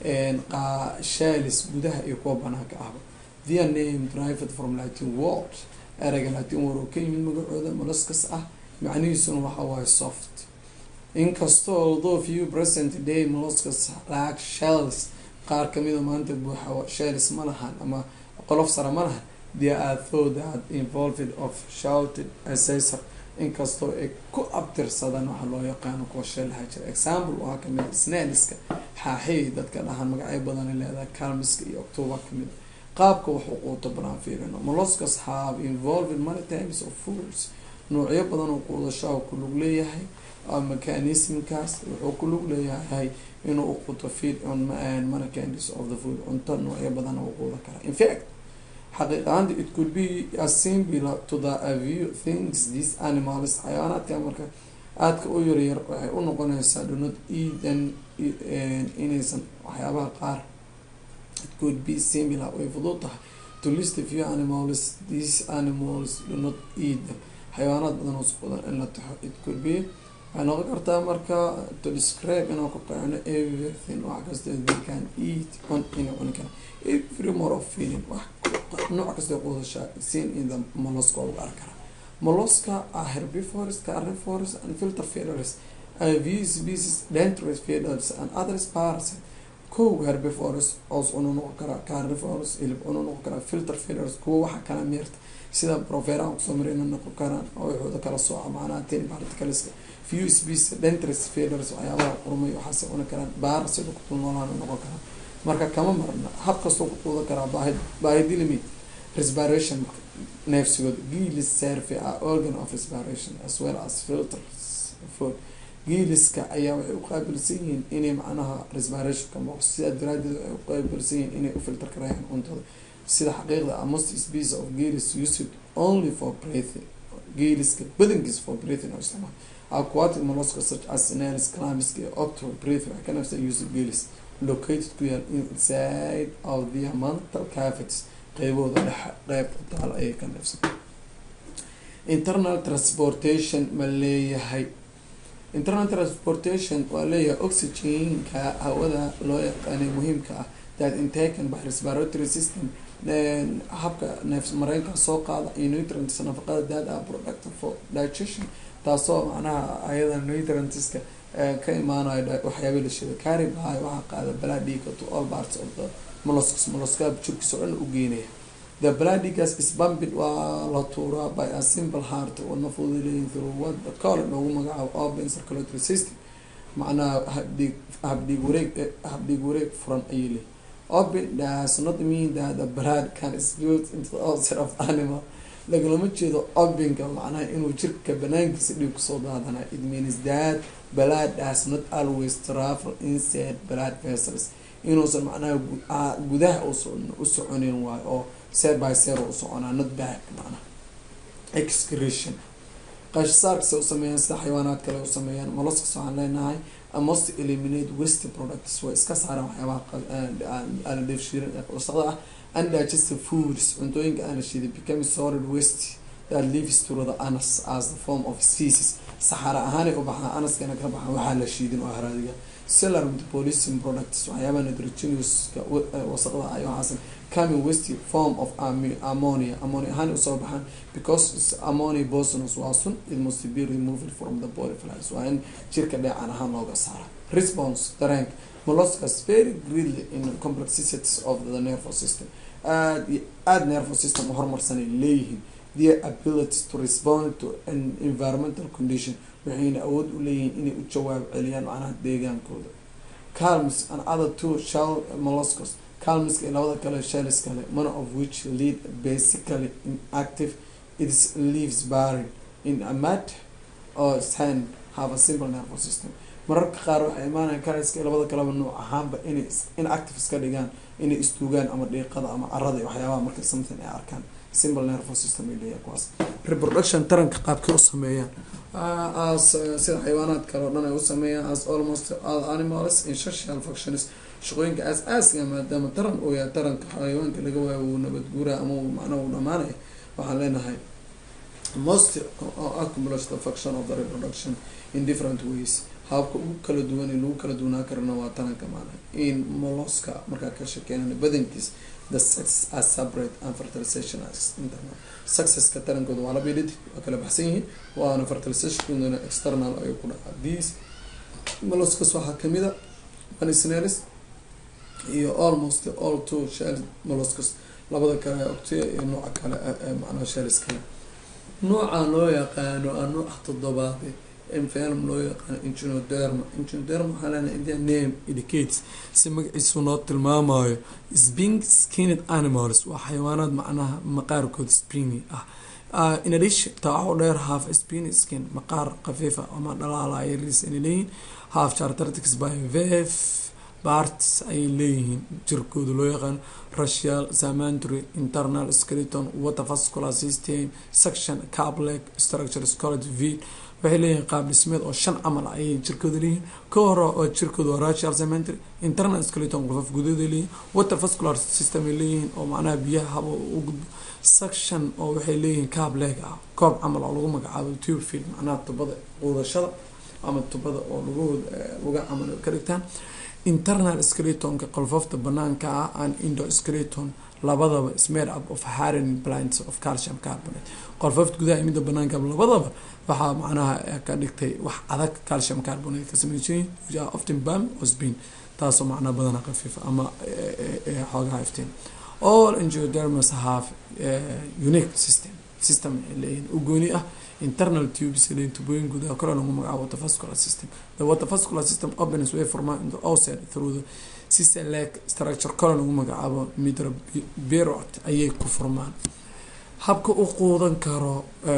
shells gudaha iyo kuwa banaanka ahba. their name derived from Latin word ereyga Latin word oo ka yimid magacooda molluscus ah macnihiisuna waxa waaye soft. inkastoo although few present day molluscus lack shells qaar kamida maanta buuxa shells ma lahan ama qolof sare ma lahan. they are thought that involved of shouted ancestor inkastoo ay ku abtirsadaan waxa loo yaqaano kuwa shell hajar. example waa kamid snailiska xaaxey dadka dhahan magacyo badan leedahay calmiska iyo october kamid. qaabka wuxuu quuto banaan fiirino molluscus have involved many types of foods noocyo badan oo quudasho ku lug leeyahay mechanismkaas wuxuu ku lug leeyahay inuu quuto feed on many kinds of the food cunto noocyo badan oo quudan kara. in fact xaqiiqahaan it could be as similar to the view things these animals xayawaanaadka marka aadka u yaryar waxay u noqonaysaa do not eat inaysan waxyaabaha qaar it could be similar way fudud tahay to list a few animals these animals do not eat them. xayawaanaad badan oo isqudan in la taxo it could be waxay noqon kartaa marka to describe inaan ku qeexno everything wax kasta they can eat on inay cuni karaan every more of feeling wax nooc kasta quudasha seen in the mollusca oo arkara. mollusca are herbivores, carnivores and filter feeders. These species dendrous feeders and others parasites. herbivores oo cuno noqon kara, carnivores hilib cuno noqon kara, filter feeders kuwa waxa kala meerta sida proferan ku sameeyna noqon karaan oo wuxuu kala soo amaanaa tin particles. few species dendrous feeders waxyaabaha qurmay waxa soo karaan parasites ku noolaan noqon karaan. marka kama marna hab kastoo ku quudan karaa baahidi limit respiration neefsigood gills serve a organ of respiration as well as filters food. gilliska ayaa waxay u qaabilsan yihiin inay macnaha respiration ka muuqdo sida daraadeed ay u qaabilsan yihiin inay u filter karayaan cuntada. sida xaqiiqda most species of gills used only for breathing. gilliska badankiis for breathing oo isticmaal. aquatic molluscs such as snails, clams iyo octopus breathe waxay ka nafsa use gills located ku yaal inside of the mantle cavities qeybooda dhexe qeybta taal ayay ka nafsan. internal transportation ma leeyahay. internal transportation waa leeyahay oxygenka hawada loo yaqaanay muhiimka ah that intaken by respiratory system habka neefs mareenka soo qaada iyo nutrients nafaqada that are productive for digestion taasoo macnaha ayada nutrientska ka imaanayo waxyaabo la sheegay carry by waxa qaada blood to all parts of the mollusca jirkiisa oo dhan u geynaya. the blood gas is pumped waa la tuuraa by a simple heart oo nafuudin through what the call loogu magacaabo open circulatory system macnaha habdhiig wareeg furan ayay leeyihiin. open does not mean that the blood can spill into the outside of the animal. lagalama jeedo openka macnaha inuu jirka banaankiisa dhiig kusoo daadanayo. it means that blood does not always travel inside blood vessels inuusan macnaha gudaha u soconin waayo oo cell by cell u soconaa not back macnaha. excretion qashsaarka u sameeyaan sida xayawaanaad kale u sameeyaan. molluscs waxaan leenahay must eliminate waste products way iska saaraan waxyaabaha aan dheefshiirin ee wasaqda ah. undigested foods cuntooyinka aan la shiiday become solid waste that leaves through the anus as the form of feces saxara ahaan u baxaa anaskana ka baxaa waxaa la shiidin oo haraadiga cellular metabolism products waxyaabaha nitrogenous wasaqda ay waxaasan coming with the form of ammonia ahaan usoo baxaan because it's ammonia poisonous waa sun it must be removed from the body fluids waa in jirka dheecaan ahaan looga saara response dareenka molluscus very greatly in complexities of the nervous system add nervous system horumarsan leeyihiin their ability to respond to an environmental condition waxayna awood u leeyihiin inay u jawaab celiyaan macnaha deegaankooda calms and other two shell molluscus calmska iyo labada kale shells kale one of which lead basically inactive its leaves bearing in a mat or sand have a simple nervous system mararka qaar waxay imaanayaan karayska labada kaleba nooc ahaanba inay inactive iska dhigaan inay istuugaan ama dhiiqada ama carada iyo waxyaabaha markay something ay arkaan simple nervous system ay leeyahay kuwaas reproduction taranka qaabkay u sameeyaan as sida xayawaanaad kale oo dhan ay u sameeyaan as almost all animals in social functions shaqooyinka aas-aaska maadaama taran oo yahay taranka xayawaanka laga waayo uu nabad guura ama macnaha uu dhamaanaya waxaan leenahay most accumulate the function of the reproduction in different ways habka ugu kala duwan lagu kala duwanaa karana waa taranka maana in mollusca markaa ka shaqeynayna badankiis the sex are separate and fertilization is internal successka tarankooda waa la bidid waa kala baxsan yihiin waana fertilizationkooda external ay ku dhacaa these molluscas waxaa kamid a Panisneris iyo almost all two shell molluscas labada kale octia iyo nooca kale macnaha shells kale nooca loo yaqaano nooca toddobaad film loo yaqaano Echinoderma waxaa leenahay in the name indicates si magaciisu noo tilmaamayo spring skinned animals waa xayawaanaad macnaha maqaarkooda springy ah in addition taa waxu dheer half springy skin maqaar khafiifa ama dhalaalaya ris inay leeyihiin half characteristics by wave parts ay leeyihiin jirkooda loo yaqaano radial cemetery internal skeleton water vascular system section cap leg structure skeleton vein waxay leeyihiin qaab dhismeed oo 5 camal ayay jirkooda leeyihiin ka hor oo jirkooda waa radial cemetery internal skeleton qofaf gudaheeda leeyihiin water vascular system ay leeyihiin oo macnaha biyaha haba u gudbo section oo waxay leeyihiin cap leg koob camal oo lagu magacaabo tube feed macnaha tubada quudashada ama tubada oo lagu camal ka dhigtaan internal skeletonka qolfofta banaanka and endoskeleton labadaba is made up of hard plants of calcium carbonate qolfofta gudaha midda banaanka labadaba waxaa macnaha ka dhigtay wax adag calcium carbonate ka sameeyay often bam osbin taasoo macnaha badana khafiif ama xoogaa iftiin all angiodermas have unique system u gooni ah internal tubes leading to booying gudaha kale lagu magacaabo water vascular system the water vascular system opens way from in the outside through the system like structure kale lagu magacaabo midrobirot ayay ku furmaan habka u quudan karo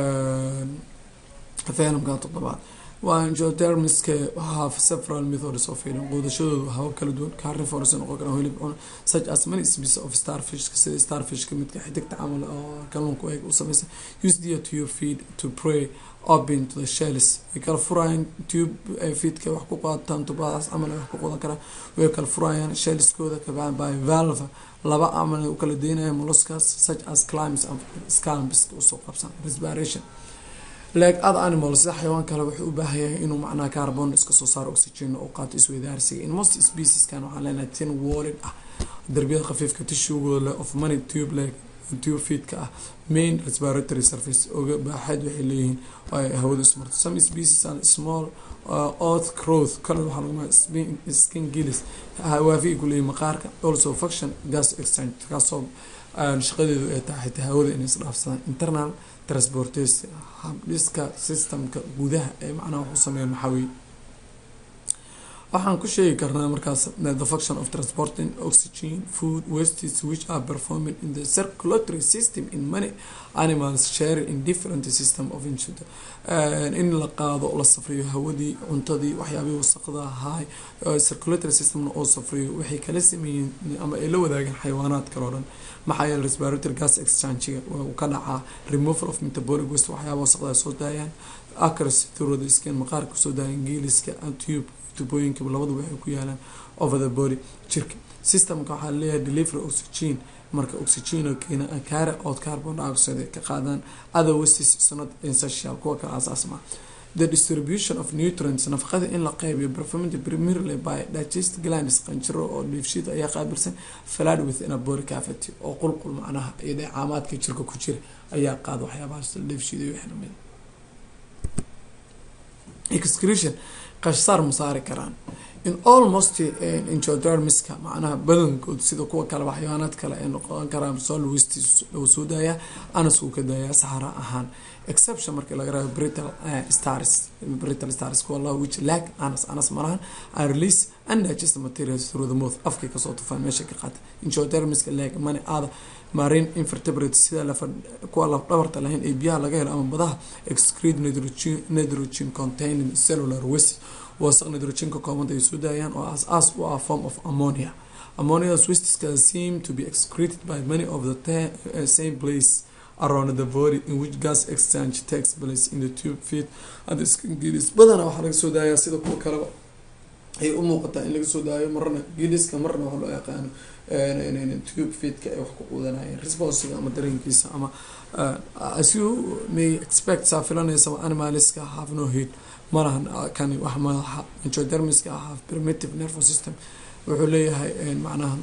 fahamka toddobaad waa angiodermiska have several methods of feeding quudashadooda habab kala duwan carnivorous noqon kara hilib cun such as many species of starfish sida starfish ka midka xidigta camal oo kalluunka ay u sameeyay use the tube feed to prey open to the shells kala furayaan tube feed ka wax ku qaataan tubadaas camal wax ku quudan kara way kala furayaan shells kooda ka by valve laba camal u kala deynayaan molluscas such as clams and scalps oo soo qabsan respiration like other animals xayawaan kale wuxuu u baahan yahay inuu macnaha carbon iska soo saaro oxygen oo qaato isweydaarsiga in most species kan waxaa leenahay tin walled darbiyada khafiifka tissue of many tube feed ka main respiratory surface oo baaxad waxay leeyihiin ay hawada ismarto some species are small earth growth kale waxaa lagu magacaabaa skin gills hawaafi ku leeyahay maqaarka also function gas exchange kaasoo shaqadeedu ay tahay xitaa hawada inay isdhaafsadaan internal transportation habdhiska systemka gudaha ee macnaha wuxuu sameeyaa maxawi waxaan ku sheegi karnaa markaas the function of transporting oxygen food wastes which are performed in the circulatory system in many animals share in different system of insular in la qaado la safriyo hawadii cuntadii waxyaabihii wasaqda ahaa circulatory system oo safriyo waxay kala sameeyeen ama ay la wadaagaan xayawaanaad kale oo dhan maxaa yeelay respiratory gas exchange uu ka dhacaa removal of metabolic waste waxyaabo wasaqda soo daayaan across through the skin maqaarka soo daayaan gilliska and tube tubooyinka labadu waxay ku yaalaan over the body jirka systemka waxaa leeyahay delivery oxygen marka oxygen keena carry out carbon dioxide ka qaadaan other wastes is not essential kuwa kale asaas ma the distribution of nutrients nafaqada in la qaybiyo performed primarily by digestive glands qanjiro oo dheefshiid ayaa qaabilsan flood within a body cavity oo qulqul macnaha iyo dheecaamaadka jirka ku jira ayaa qaad waxyaabahaas dheefshiid iyo wixii lamid excretion qashsaar masaari karaan in almost endodermiska macnaha badankood sida kuwa kale waxyaanaad kale ay noqon karaan sol wastes lagu soo daaya anasku ka daaya saxara ahaan exception marka laga raayo brittle stars kuwa which lack anas malahan are release undigested materials through the mouth afka ka soo tufaan meesha ka qaata endodermiska lack many other marine invertebrates sida la kuwa la dhabarta lahayn ee biyaha laga helo ama badaha excrete nitrogen containing cellular waste wasaq nitrogen ka kooban ay soo daayaan oo as u ah form of ammonia. Ammonia's wastes can seem to be excreted by many of the same place around the body in which gas exchange takes place in the tube feed and the skin gills badana waxa laga soo daayaa sida kuwa kale ay u muuqataa in laga soo daayo marna gilliska marna waxa loo yaqaan tube feedka ay wax ku quudanayaan response ama dareenkiisa ama as you may expect safilanaysa animalska have no heat malahan kan wax madaxa endodermiska have primitive nervous system wuxuu leeyahay macnaha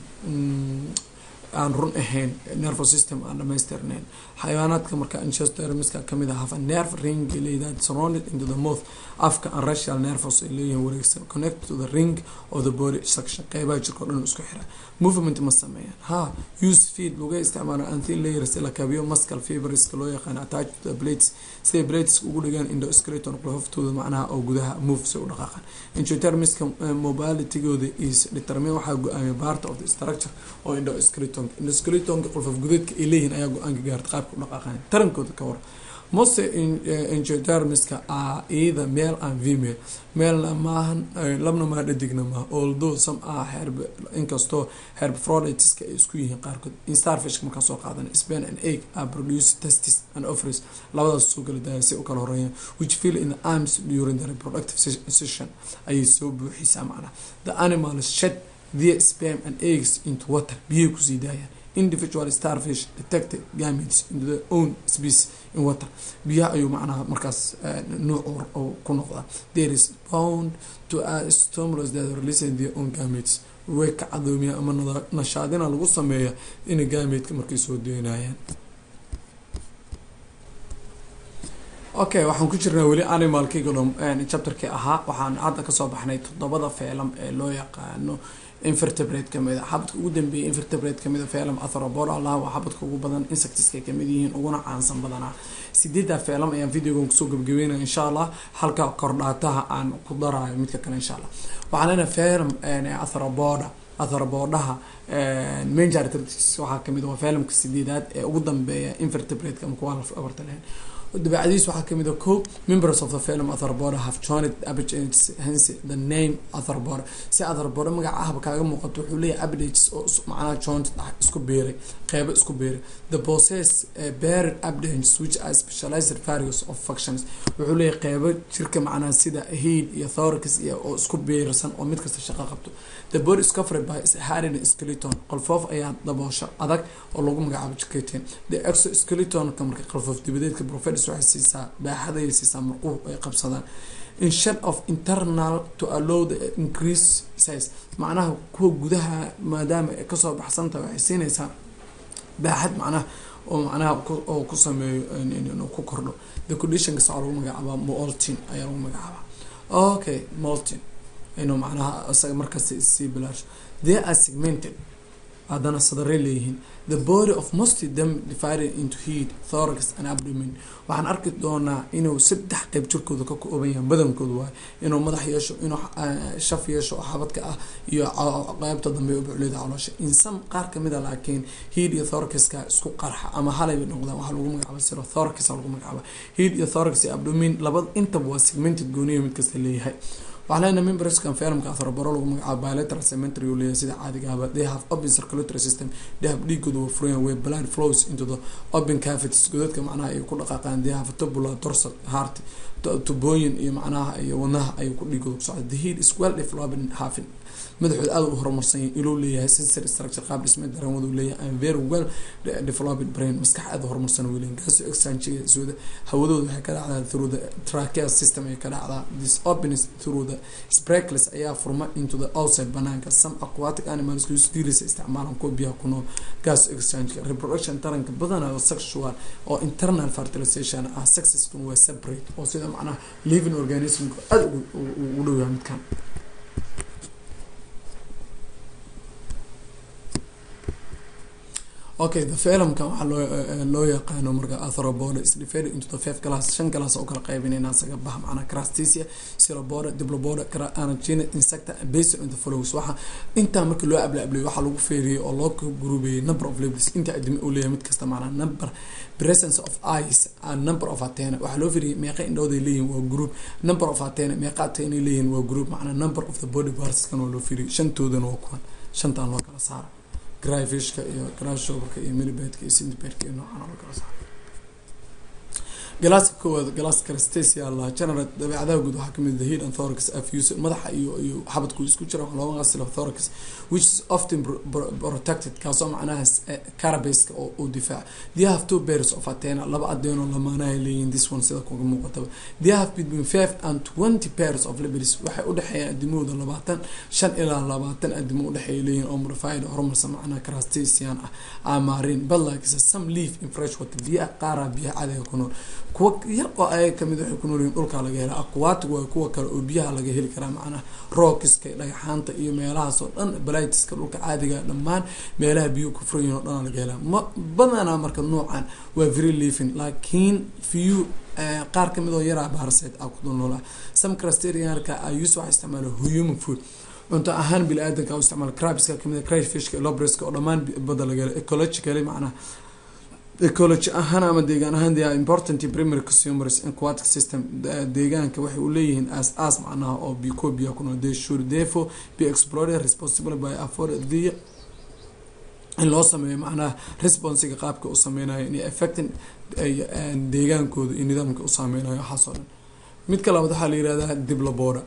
aan run ahayn nervous system aan dhamaystirnayn xayawaanaadka marka endodermiska kamid ah have a nerve ring that surrounded into the mouth afka and radial nerves ay leeyihiin wareegsan connect to the ring of the body section qaybaha jirka oo dhan isku xira movement ma sameeyaan use feed lagu isticmaalo thin layers la kabiyo muscle fibers loo yaqaan attached to the blades say blades ugu dhigaan endoskeleton qoloftooda macnaha oo gudaha move soo dhaqaaqan endodermiska mobility-gooda is determine waxa go'aamiya part of the structure oo endoskeleton qolof gudeedka ay leeyihiin ayaa go'aan ka gaarta qaabka u dhaqaaqan tarankooda ka war most endodermiska are either male and female male maahan labna ma dhadigna ma although some are inkastoo hermaphrodites ay isku yihiin qaarkood in starfish marka soo qaadan sperm and egg are produce testes and ovaries labadaas soo kala daayay u kala horeeyaan which fill in the arms during the reproductive session ay soo buuxisaa macna the animals shed their sperm and eggs into water biyo ku sii daayaan individual starfish detected gametes in their own species in water biyaha ayuu macnaha markaas nooc oo ku noqda there is bound to a stimulus that releasing their own gametes way ka cadoomiya ama nashaadina lagu sameeya in gametka markay soo deynayaan okay waxaan ku jirnaa wali animalkiga chapterkii ahaa waxaan hadda ka soo baxnay 7 feelam ee loo yaqaano invertebrate kamida xabadka ugu dambeeyay invertebrate kamida feelam arthropoda allah waa xabadka ugu badan insects ka kamid yihiin uguna caansan badana 8 feelam ayaan videogan kusoo gabagabeynaa insha Allah halka kordhaataha aan ku daraayo midka kale insha Allah waxaan leeyahay feelam arthropodaha Meningitis waxaa kamid ah feelamka 8aad ee ugu dambeeya invertebrate kam kuwa laf abarta leh dabacdiis waxaa kamid ah members of the phylum Arthropoda have joined abigetes hence the name Arthropoda si Arthropoda magacaaba kaaga muuqato wuxuu leeyahay abigetes oo macnaha joint isku beeray qayb isku beeray the possess paired abdomen which are specialized various of functions wuxuu leeyahay qayb jirka macnaha sida head iyo thorax iyo oo isku beersan oo mid kasta shaqo qabto the body is covered by a hard skeleton qolfoof ayaa daboosha adag oo lagu magacaabo jirkeeteen the exoskeleton marka qolfoof dibadeedka profile waxaysiisa baaxadaysiisa marquu ay qabsadaan instead of internal to allow the increase size macnaha kuwa gudaha maadaama ay kasoo baxsanta waxay siinaysaa baaxad macnaha oo ku sameeyo inuu ku kordho the condition ka soo lagu magacaabo molting ayaa lagu magacaabo okay molting inuu macnaha asaga markaas si bilaash they are segmented hadana sadare leeyihiin the body of most of them divided into head thorax and abdomen waxaan arki doonaa inuu 3 qayb jirkooda ka kooban yahay badankoodu waa inuu madax yeesho inuu shaf yeesho xabadka ah iyo qaybta dambe oo buucleeda caloosha insan qaar kamid ah laakiin head iyo thorax ka isku qarxa ama halay noqdaan waxa lagu magacaabo thorax lagu magacaabo head iyo thorax iyo abdomen labad inta waa segmented gooniyo mid kasta leeyahay وعلينا members كان فيلم كأثر برولو مع bilateral cemetery ولا سيد عادي قابل they have open circulatory system they have leak to free where blood flows into the open cavities قدرت كمعناها يكون قاقان they have tubular dorsal heart تبوين معناها ونها أي كل يقول صعد the heat is well developed half مدحود aad u horumarsan inuu leeyahay sensory structure qaab dhismeed dareemadu leeyahay and very well developed brain maskax aad u horumarsan uu leeyahay gas exchange sooda hawadooda waxa ka dhacdaa through the trachea system ay ka dhacdaa this openness through the sprinkles ayaa furma into the outside banaanka some aquatic animals ku isdiilisa isticmaalan ko biyaha ku nool gas exchange reproduction taranka badanaa oo sexual oo internal fertilization ah sexes kun waa separate oo sida macnaha living organism aad u dhow yahay midkan Okay, the film kan waxa loo yaqaano marka arthropoda is divided into the five class shan class oo kala qaybinayna saga bah macna crustacean ceropoda diplopoda carnivora insecta based on the follows waxa inta marka loo ablaablay waxa lagu feeriyay oo loo groupay number of levels inta admi u leeyahay mid kasta macna number presence of eyes and number of antenna waxa loo feeriyay meeqa indhood ay leeyihiin waa group number of antenna meeqa antenna ay leeyihiin waa group macna number of the body parts kan loo feeriyay shantoodan waa kuwan shantaan loo kala saaray grayfishka iyo grasshopperka iyo millipetka iyo centipedka iyo noocan oo kala saar galaaska koowaad galaaska crustacean la general dabeecadaha guud waxa kamid ah head and thorax fuse madaxa iyo xabadku isku jira loo qasilo thorax which is often protected kaasoo macnaha carapace oo difaac they have two pairs of antenna laba adeeno lamaanaha leeyihiin this one sida kuga muuqata they have between 5 and 20 pairs of labels waxay u dhaxeeyaan adimooda 25 ilaa 20 adimo u dhaxeeyay leeyihiin oo modified horumarsan macnaha crustacean ah marine but like some live in fresh water biyaha qaara biyaha caadiga ku nool kuwa yar oo ay kamid ah ku noolin dhulka laga helo aquatic waa kuwa kale oo biyaha laga heli karaa macnaha rockiska dhagaxaanta iyo meelahaas oo dhan ballaytiska dhulka caadiga dhamaan meelaha biyo ku furan oo dhan laga helaa badana marka noocan waa very living laakiin few qaar kamid oo yar baarseed ah ku noolaa some crustacean-ka ay usoo isticmaalo human food cunto ahaan bil aadanka oo isticmaal crabska kamid crayfishka lobriska oo dhamaan badda laga helo ecologically macnaha ecology ahaan ama deegaan ahaan they are important primary consumers in aquatic system deegaanka waxay u leeyihiin as macnaha oo biyo ku nool they should therefore be explored responsibly by afford the in loo sameeyo macnaha responsiga qaabka u sameynayo in affecting deegaankooda in nidaamka u sameynayo waxa soo dhan mid kale waxa la yiraahdaa diplopoda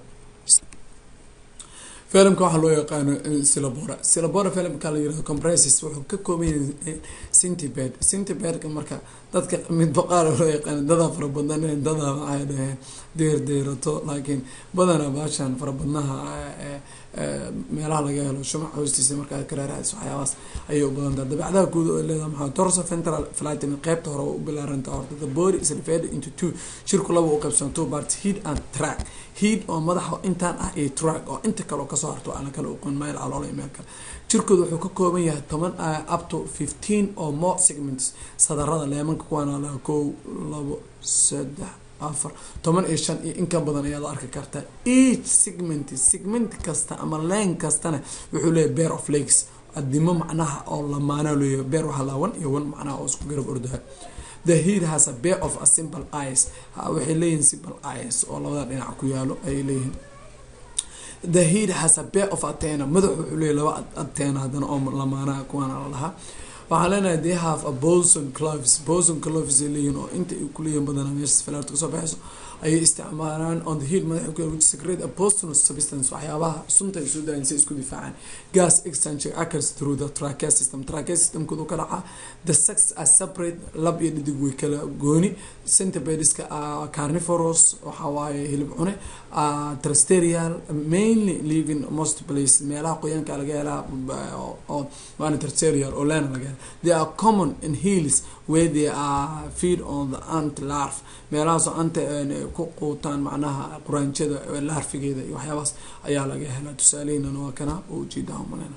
فيلمك waxa loo yaqaan Ceropoda filmka la yiraahdo compresses wuxuu ka kooban yahay centipede marka dadka mid baqaar loo yaqaan dad fara badan dad ay dhahay deerato laakiin badana baashan fara badanaha meelaha laga helo shumac hoostiisa marka karaarayso waxyaabas ayay u badan tahay dabeecadaha guud oo leedahay maxaa dorsoventral flattening qaybta hore u bilaaranta horta the body is divided into two shirku laba u qaybsan two parts head and track head oo madaxa intaan ah ee track oo inta kale ka soo harto aan kala aqoon meel alool ee meel kale jirkoodu wuxuu ka kooban yahay 10 up to 15 or more segments sadarada leemanka kuwana la 1 2 3 4 toban iyo shan iyo in ka badan ayaad arki kartaa each segment kasta ama line kastana wuxuu leeyahay pair of legs adimo macnaha oo lamaana leeyahay pair waxa laawan iyo wan macnaha oo isku garab ordaha the head has a pair of a simple eyes waxay leeyihiin simple eyes oo labada dhinac ku yaalo ay leeyihiin the head has a pair of antenna madaxu wuxuu leeyahay laba antenna hadana oo lamaana kuwana laha waxaan they have a boson cloves leeyihiin oo inta ay ku leeyihiin badan meesha filaarta soo baxayso ay isticmaalaan on the head madaxa ku which secrete a poisonous substance waxyaabaha sunta ay soo daayeen si isku difaacaan gas exchange occurs through the trachea system kudu ka dhaca the sex are separate lab iyo dhidig way kala gooni centipedeska carnivorous waxa waaye hilib cune terrestrial mainly live in most places meelaha qoyaanka laga helaa oo waan terrestrial oo laan laga they are common in hills where they are feed on the ant larvae meelahaas anta ku quutaan macnaha quraanjada larfigeeda iyo waxyaabaas ayaa laga helaa tusaaleynana waa kana oo jiidaha malena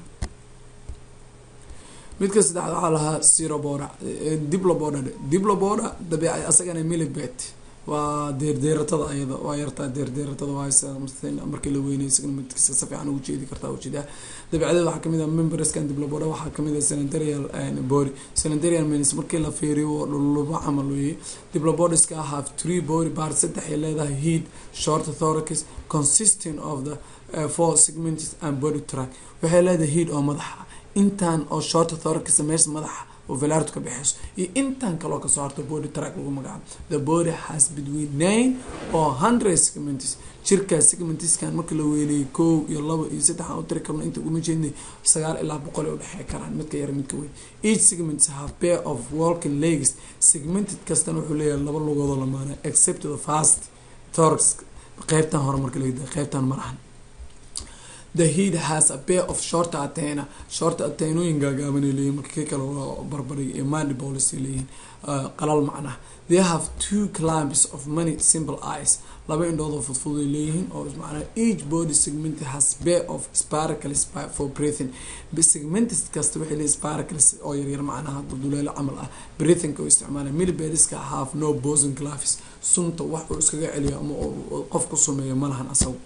midka saddexaad waxa lahaa Ceropoda diplopoda dabeecad asagana millipede waa deerdeeratada ayada waa yartaa deerdeeratada waa markii la weynay segmentkiisa si fiican ugu jeedi kartaa ujeedaa dabeecadda waxaa kamid ah memberskan dibloboda waxaa kamid ah cylindrical body cylindrical means markii la fiiriyo dhuluba camal weeye diplobodiska have 3 body parts saddex ay leedahay head short thorax consisting of the 4 segments and body tract waxay leedahay head oo madaxa intaan oo short thorax meesha madaxa oo velarto ka baxayso iyo intaan kaloo ka soo harto body tract lagu magacaabo the body has between 9 or 100 segments jirka segmentskan marka la weynay 1 iyo 2 iyo 3 aan u tiri karno inta ugu jeednay 9 ilaa 100 u dhaxay karaan midka yar midka weyn each segment have pair of walking legs segmented kastan wuxuu leeyahay laba lugood oo lamaana except the first thorax qaybtan hore marka la yiraahdo qaybtan marahan the head has a pair of short antenna short antennooyin gaagaaban leeyihiin marka kale barbari iyo mandibles leeyihiin qalal macnaha they have 2 clamps of many simple eyes laba indhood oo fudfud leeyihiin oo macnaha each body segment has pair of spiracles for breathing segments kasta waxay leeyihiin spiracles oo yar macnaha duleelo camal ah breathing oo isticmaalay millibariska have no boson glaves sunta wax uu iskaga celiyo ama qof ku sameeyo malahan asagu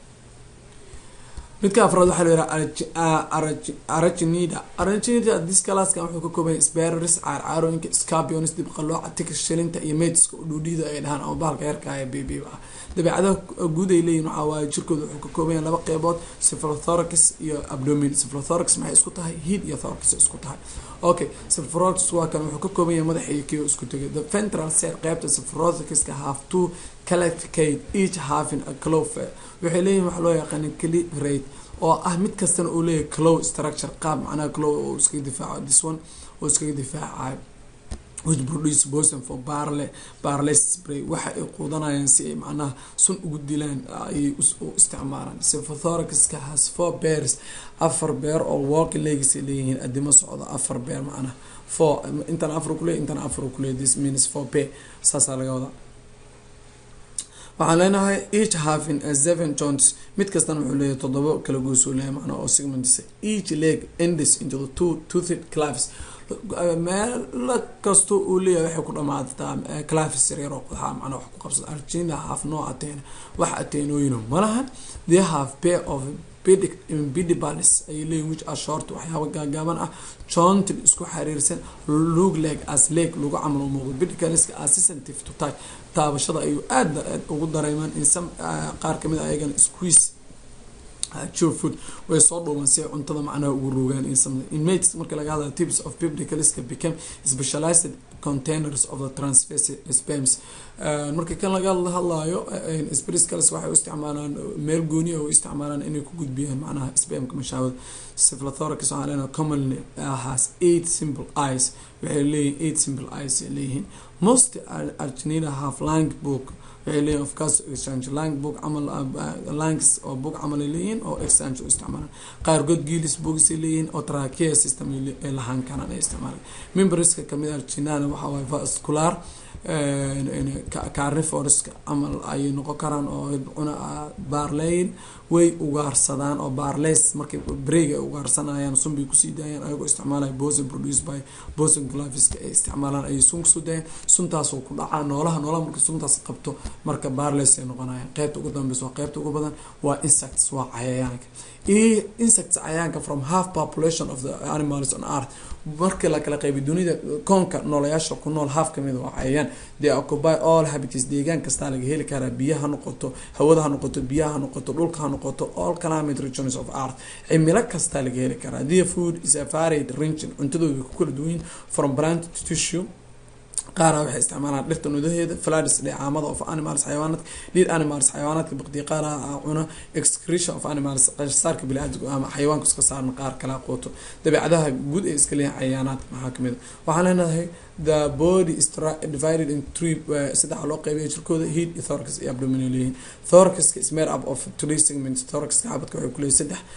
midka afraad waxaa la yiraahdaa arachnida this class-kan wuxuu ka kooban yahay spirals caarcaarooyinka scorpions dib qalooca tikas shilinta iyo meedska udhuudhida ay dhahaan ama bahalka yarka ah BB ah dabeecadaha guud ay leeyihiin waxaa waaye jirkooda wuxuu ka kooban yahay laba qeybood cephalothorax iyo abdomen cephalothorax maxay isku tahay head iyo thorax isku tahay okay cephalothorax waa kan wuxuu ka kooban yahay madax iyo kiyo isku tagay the ventral side qeybta cephalothorax-ka have 2 calicate each having a claw waxay leeyihiin wax loo yaqaan calibrate oo ah mid kastana uu leeyahay claw structure qaab macnaha claw oo iska difaaco this one oo iska difaacayo which produce poison for barless spray waxa ay quudanayaan si ay macnaha sun ugu dilaan ay u isticmaalaan cephalothorax-ka has 4 pairs 4 beer oo walking legs leeyihiin adimo socda 4 beer macnaha 4 intan 4 kule intan 4 kule this means 4 pair saasa laga wadaa waxaan leenahay each having a 7 joints mid kastana wuxuu leeyahay 7 kala goosoo leeyahay macnaha oo segments each leg ends into the two toothed claves meel kasto uu leeyahay waxay ku dhamaataa claves yaryar oo waxa macnaha wax ku qabsada arjina half no atena wax ateenooyino malahan they have pair of pedipalps ay leeyihiin which are short waxyaabo gaagaaban ah jointed isku xiriirsan look leg as leg lagu camal u muuqdo pedipalps are sensitive to touch taabashada ayuu aad ugu dareemaan in qaar kamid ah ayagana squeeze chew food way soo dhawaan si cuntada macnaha ugu rogaan in mates marka laga hadlayo tips of pedipalps become specialized containers of the transverse sperms marka kan laga hadlayo spirals waxay u isticmaalaan meel gooni ah oo isticmaalaan inay ku gudbiyaan macnaha spermka mashaawada cephalothorax waxaa commonly has 8 simple eyes waxay leeyihiin 8 simple eyes leeyihiin most arachnida have lang book waxay leeyihiin of course exchange lang book amal langs oo book amal leeyihiin oo exchange u isticmaalaan qaar god gilis books leeyihiin oo trachea system ay lahaan karaan ay isticmaalaan memberska kamid ah arachnida waxa waaye vascular carnivores amal ay noqon karaan oo cuna barleyn way ugaarsadaan oo barless markay break ay ugaarsanayaan sunbi ku sii daayaan ayagoo isticmaalay poison produced by poison glaves ay isticmaalaan ay sun ku soo daayaan suntaas oo ku dhaca noolaha markay suntaas qabto marka barless ay noqonayaan qaybta ugu dambaysa waa qaybta ugu badan waa insects waa cayayaanka insects cayayaanka from half population of the animals on earth marka la kala qaybiyo dunida koonka noolayaasha ku nool half kamid waa cayayaan they occupy all habitats deegaan kasta laga heli karaa biyaha noqoto hawada ha noqoto biyaha noqoto dhulka ha noqoto all climate regions of earth cimilo kasta laga heli karaa their food is a varied range cuntadooda ku kala duwan from plant to tissue qaara waxay isticmaalaan dhirta nudaheeda fladis dheecaamada of animals xayawaanad lead animals xayawaanadka baqdi qaara cuna excretion of animals qashsaarka bilaaadku ama xayawaanka iska saarna qaar kala qooto dabeecadaha guud ee iska leeyahay xayawaanaadka maxaa kamid waxaan leenahay the body is divided in three saddex loo qaybiyo jirkooda head thorax iyo abdominal leeyihiin thorax is made up of 3 segments thorax xabadka wuxuu ku leeyahay saddex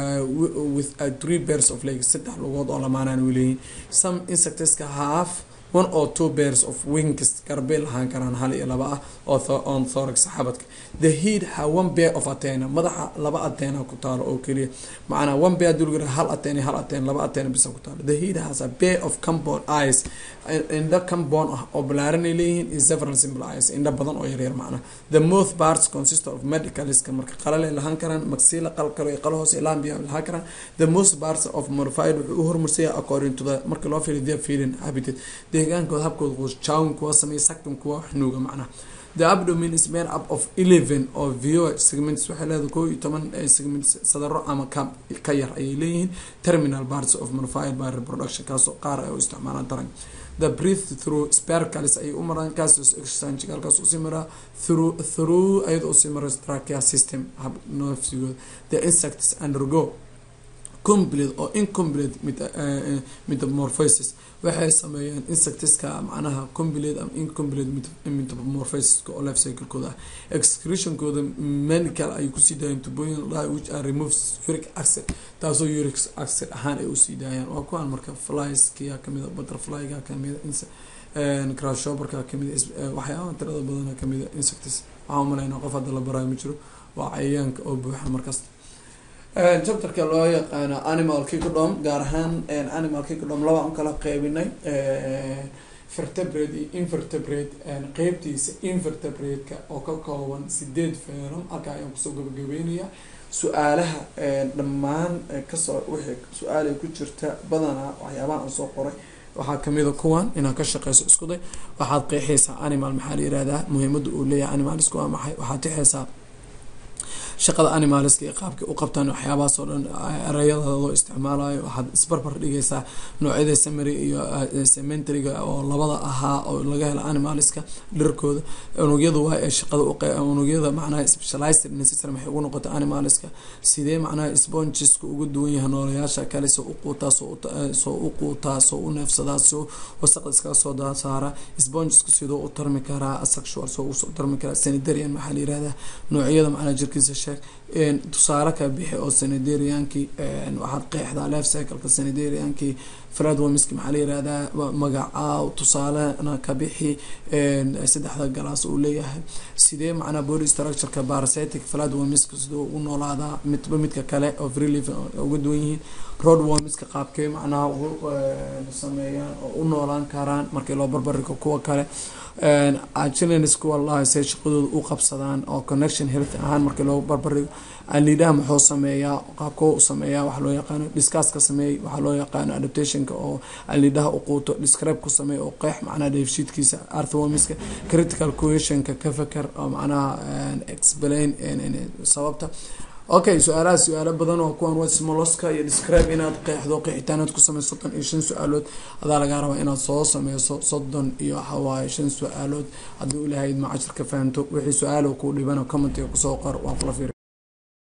with 3 pairs of legs saddex lugood oo lamaanaan u leeyihiin some insects have one or two pairs of wings garbeel lahaan karaan hal iyo laba ah oo on thorax xabadka. The head have one pair of antenna madaxa laba antenna ku taalo oo kaliya macnaa one pair dulgara hal antenna laba antenna bis ku taalo. The head has a pair of compound eyes indha compound oo balaaran ay leeyihiin in several simple eyes indha badan oo yaryar macnaa. The mouth parts consist of medicaliska marka qalale lahaan karaan maxilla qalkalo iyo qalo hoos ilaan biyo lahaan karaan. The most parts of modified wuxuu u hormarsiyaa according to the marka loo fiiriyo their feeding habitat deegaankooda habkooda qoosjawn kuwa sameeya saktum kuwa xnuuga macnaa. The abdomen is made up of 11 or viewer segments waxay leedahay 11 segments sadaro ama ka yar ay leeyihiin terminal parts of modified by reproduction kaasoo qaar ay u isticmaalaan taran. The breath through spercalis ay u maraan kaasoo exchange halkaas u simara through ayadoo u simara trachea system hab nafsigooda. The insects undergo complete or incomplete metamorphosis waxay sameeyaan insectiska macnaha complete and incomplete metamorphosis oo life cycle kooda excretion kooda medical ay ku sii daayeen tubooyin which are removes uric acid taasoo uric acid ahaan ay u sii daayaan waa kuwan marka flies kiya kamida butterfly ga kamida grasshopper ka kamida waxyaabo tirada badan kamida insects waxaa umaleynaa qof hadda la barayo ma jiro waa cayayaanka oo buuxa markaas. chapterka loo yaqaano animal kingdom gaar ahaan animal kingdom laba aan kala qaybinay vertebrate iyo invertebrate qaybtiisa invertebrate-ka oo ka kooban 8 feeram halka ayaan kusoo gabagabeynaya su-aalaha dhammaan kasoo wixii su-aal ay ku jirta badanaa waxyaabaha aan soo qoray waxaa kamida kuwan inaad ka shaqeyso isku day waxaad qeexaysaa animal maxaa la yiraahdaa muhiimada uu leeyahay animalisku waa maxay waxaad tixaysaa shaqada animaliska ee qaabka u qabtaan waxyaabahaas oo dhan erayada loo isticmaalayo waxaad isbarbar dhigaysaa noocyada summary iyo cemetery-ga oo labada ahaa oo laga helo animaliska dhirkooda unugyadu waa ee shaqada unugyada macnaha specialized necessary maxay ugu noqotay animaliska sidee macnaha spongesku ugu duwan yahay noolayaasha kale soo u quutaa soo u neefsadaa soo wasaqda iska soo saara spongesku sidoo u tarmi karaa asexual soo u tarmi karaa sanitarian maxaa la yiraahdaa noocyada macnaha jirkiisa tusaale ka bixi oo sanitarianki waxaad qeexdaa life cycle-ka sanitarianki fladwormska maxaa la yiraahdaa magacaa tusaalena ka bixi saddexda galaas uu leeyahay sidee macnaa body structure-ka parasitic fladwormska sidoo u noolaadaa midka kale oo free living uga duwan yihiin roadwormska qaabkee macnaha ugu sameeyaan oo u noolaan karaan markii loo barbardhigo kuwa kale agilinisku wallahi say shaqadooda u qabsadaan oo connection health ahaan markii loo barbardhigo alidaha muxuu sameeyaa qaabkoo u sameeyaa waxa loo yaqaano discusska sameey waxa loo yaqaano adaptationka oo alidaha u quuto describe ku sameey oo qeex macnaha dheefshiidkiisa arthromiska critical cohesionka ka fakar oo macnaha explain sababta. Okay, su'aalo badan oo kuwan waa smoloska iyo describe inaad qeexdo qeexitaanad ku sameyso 35 su'aalood adaa laga rabaa inaad soo sameyso 30 iyo xawaay 5 su'aalood haddii u lahayd ma casharka fahanto wixii su'aalo ku dhibana comment ku soo qor waan kula fiirin.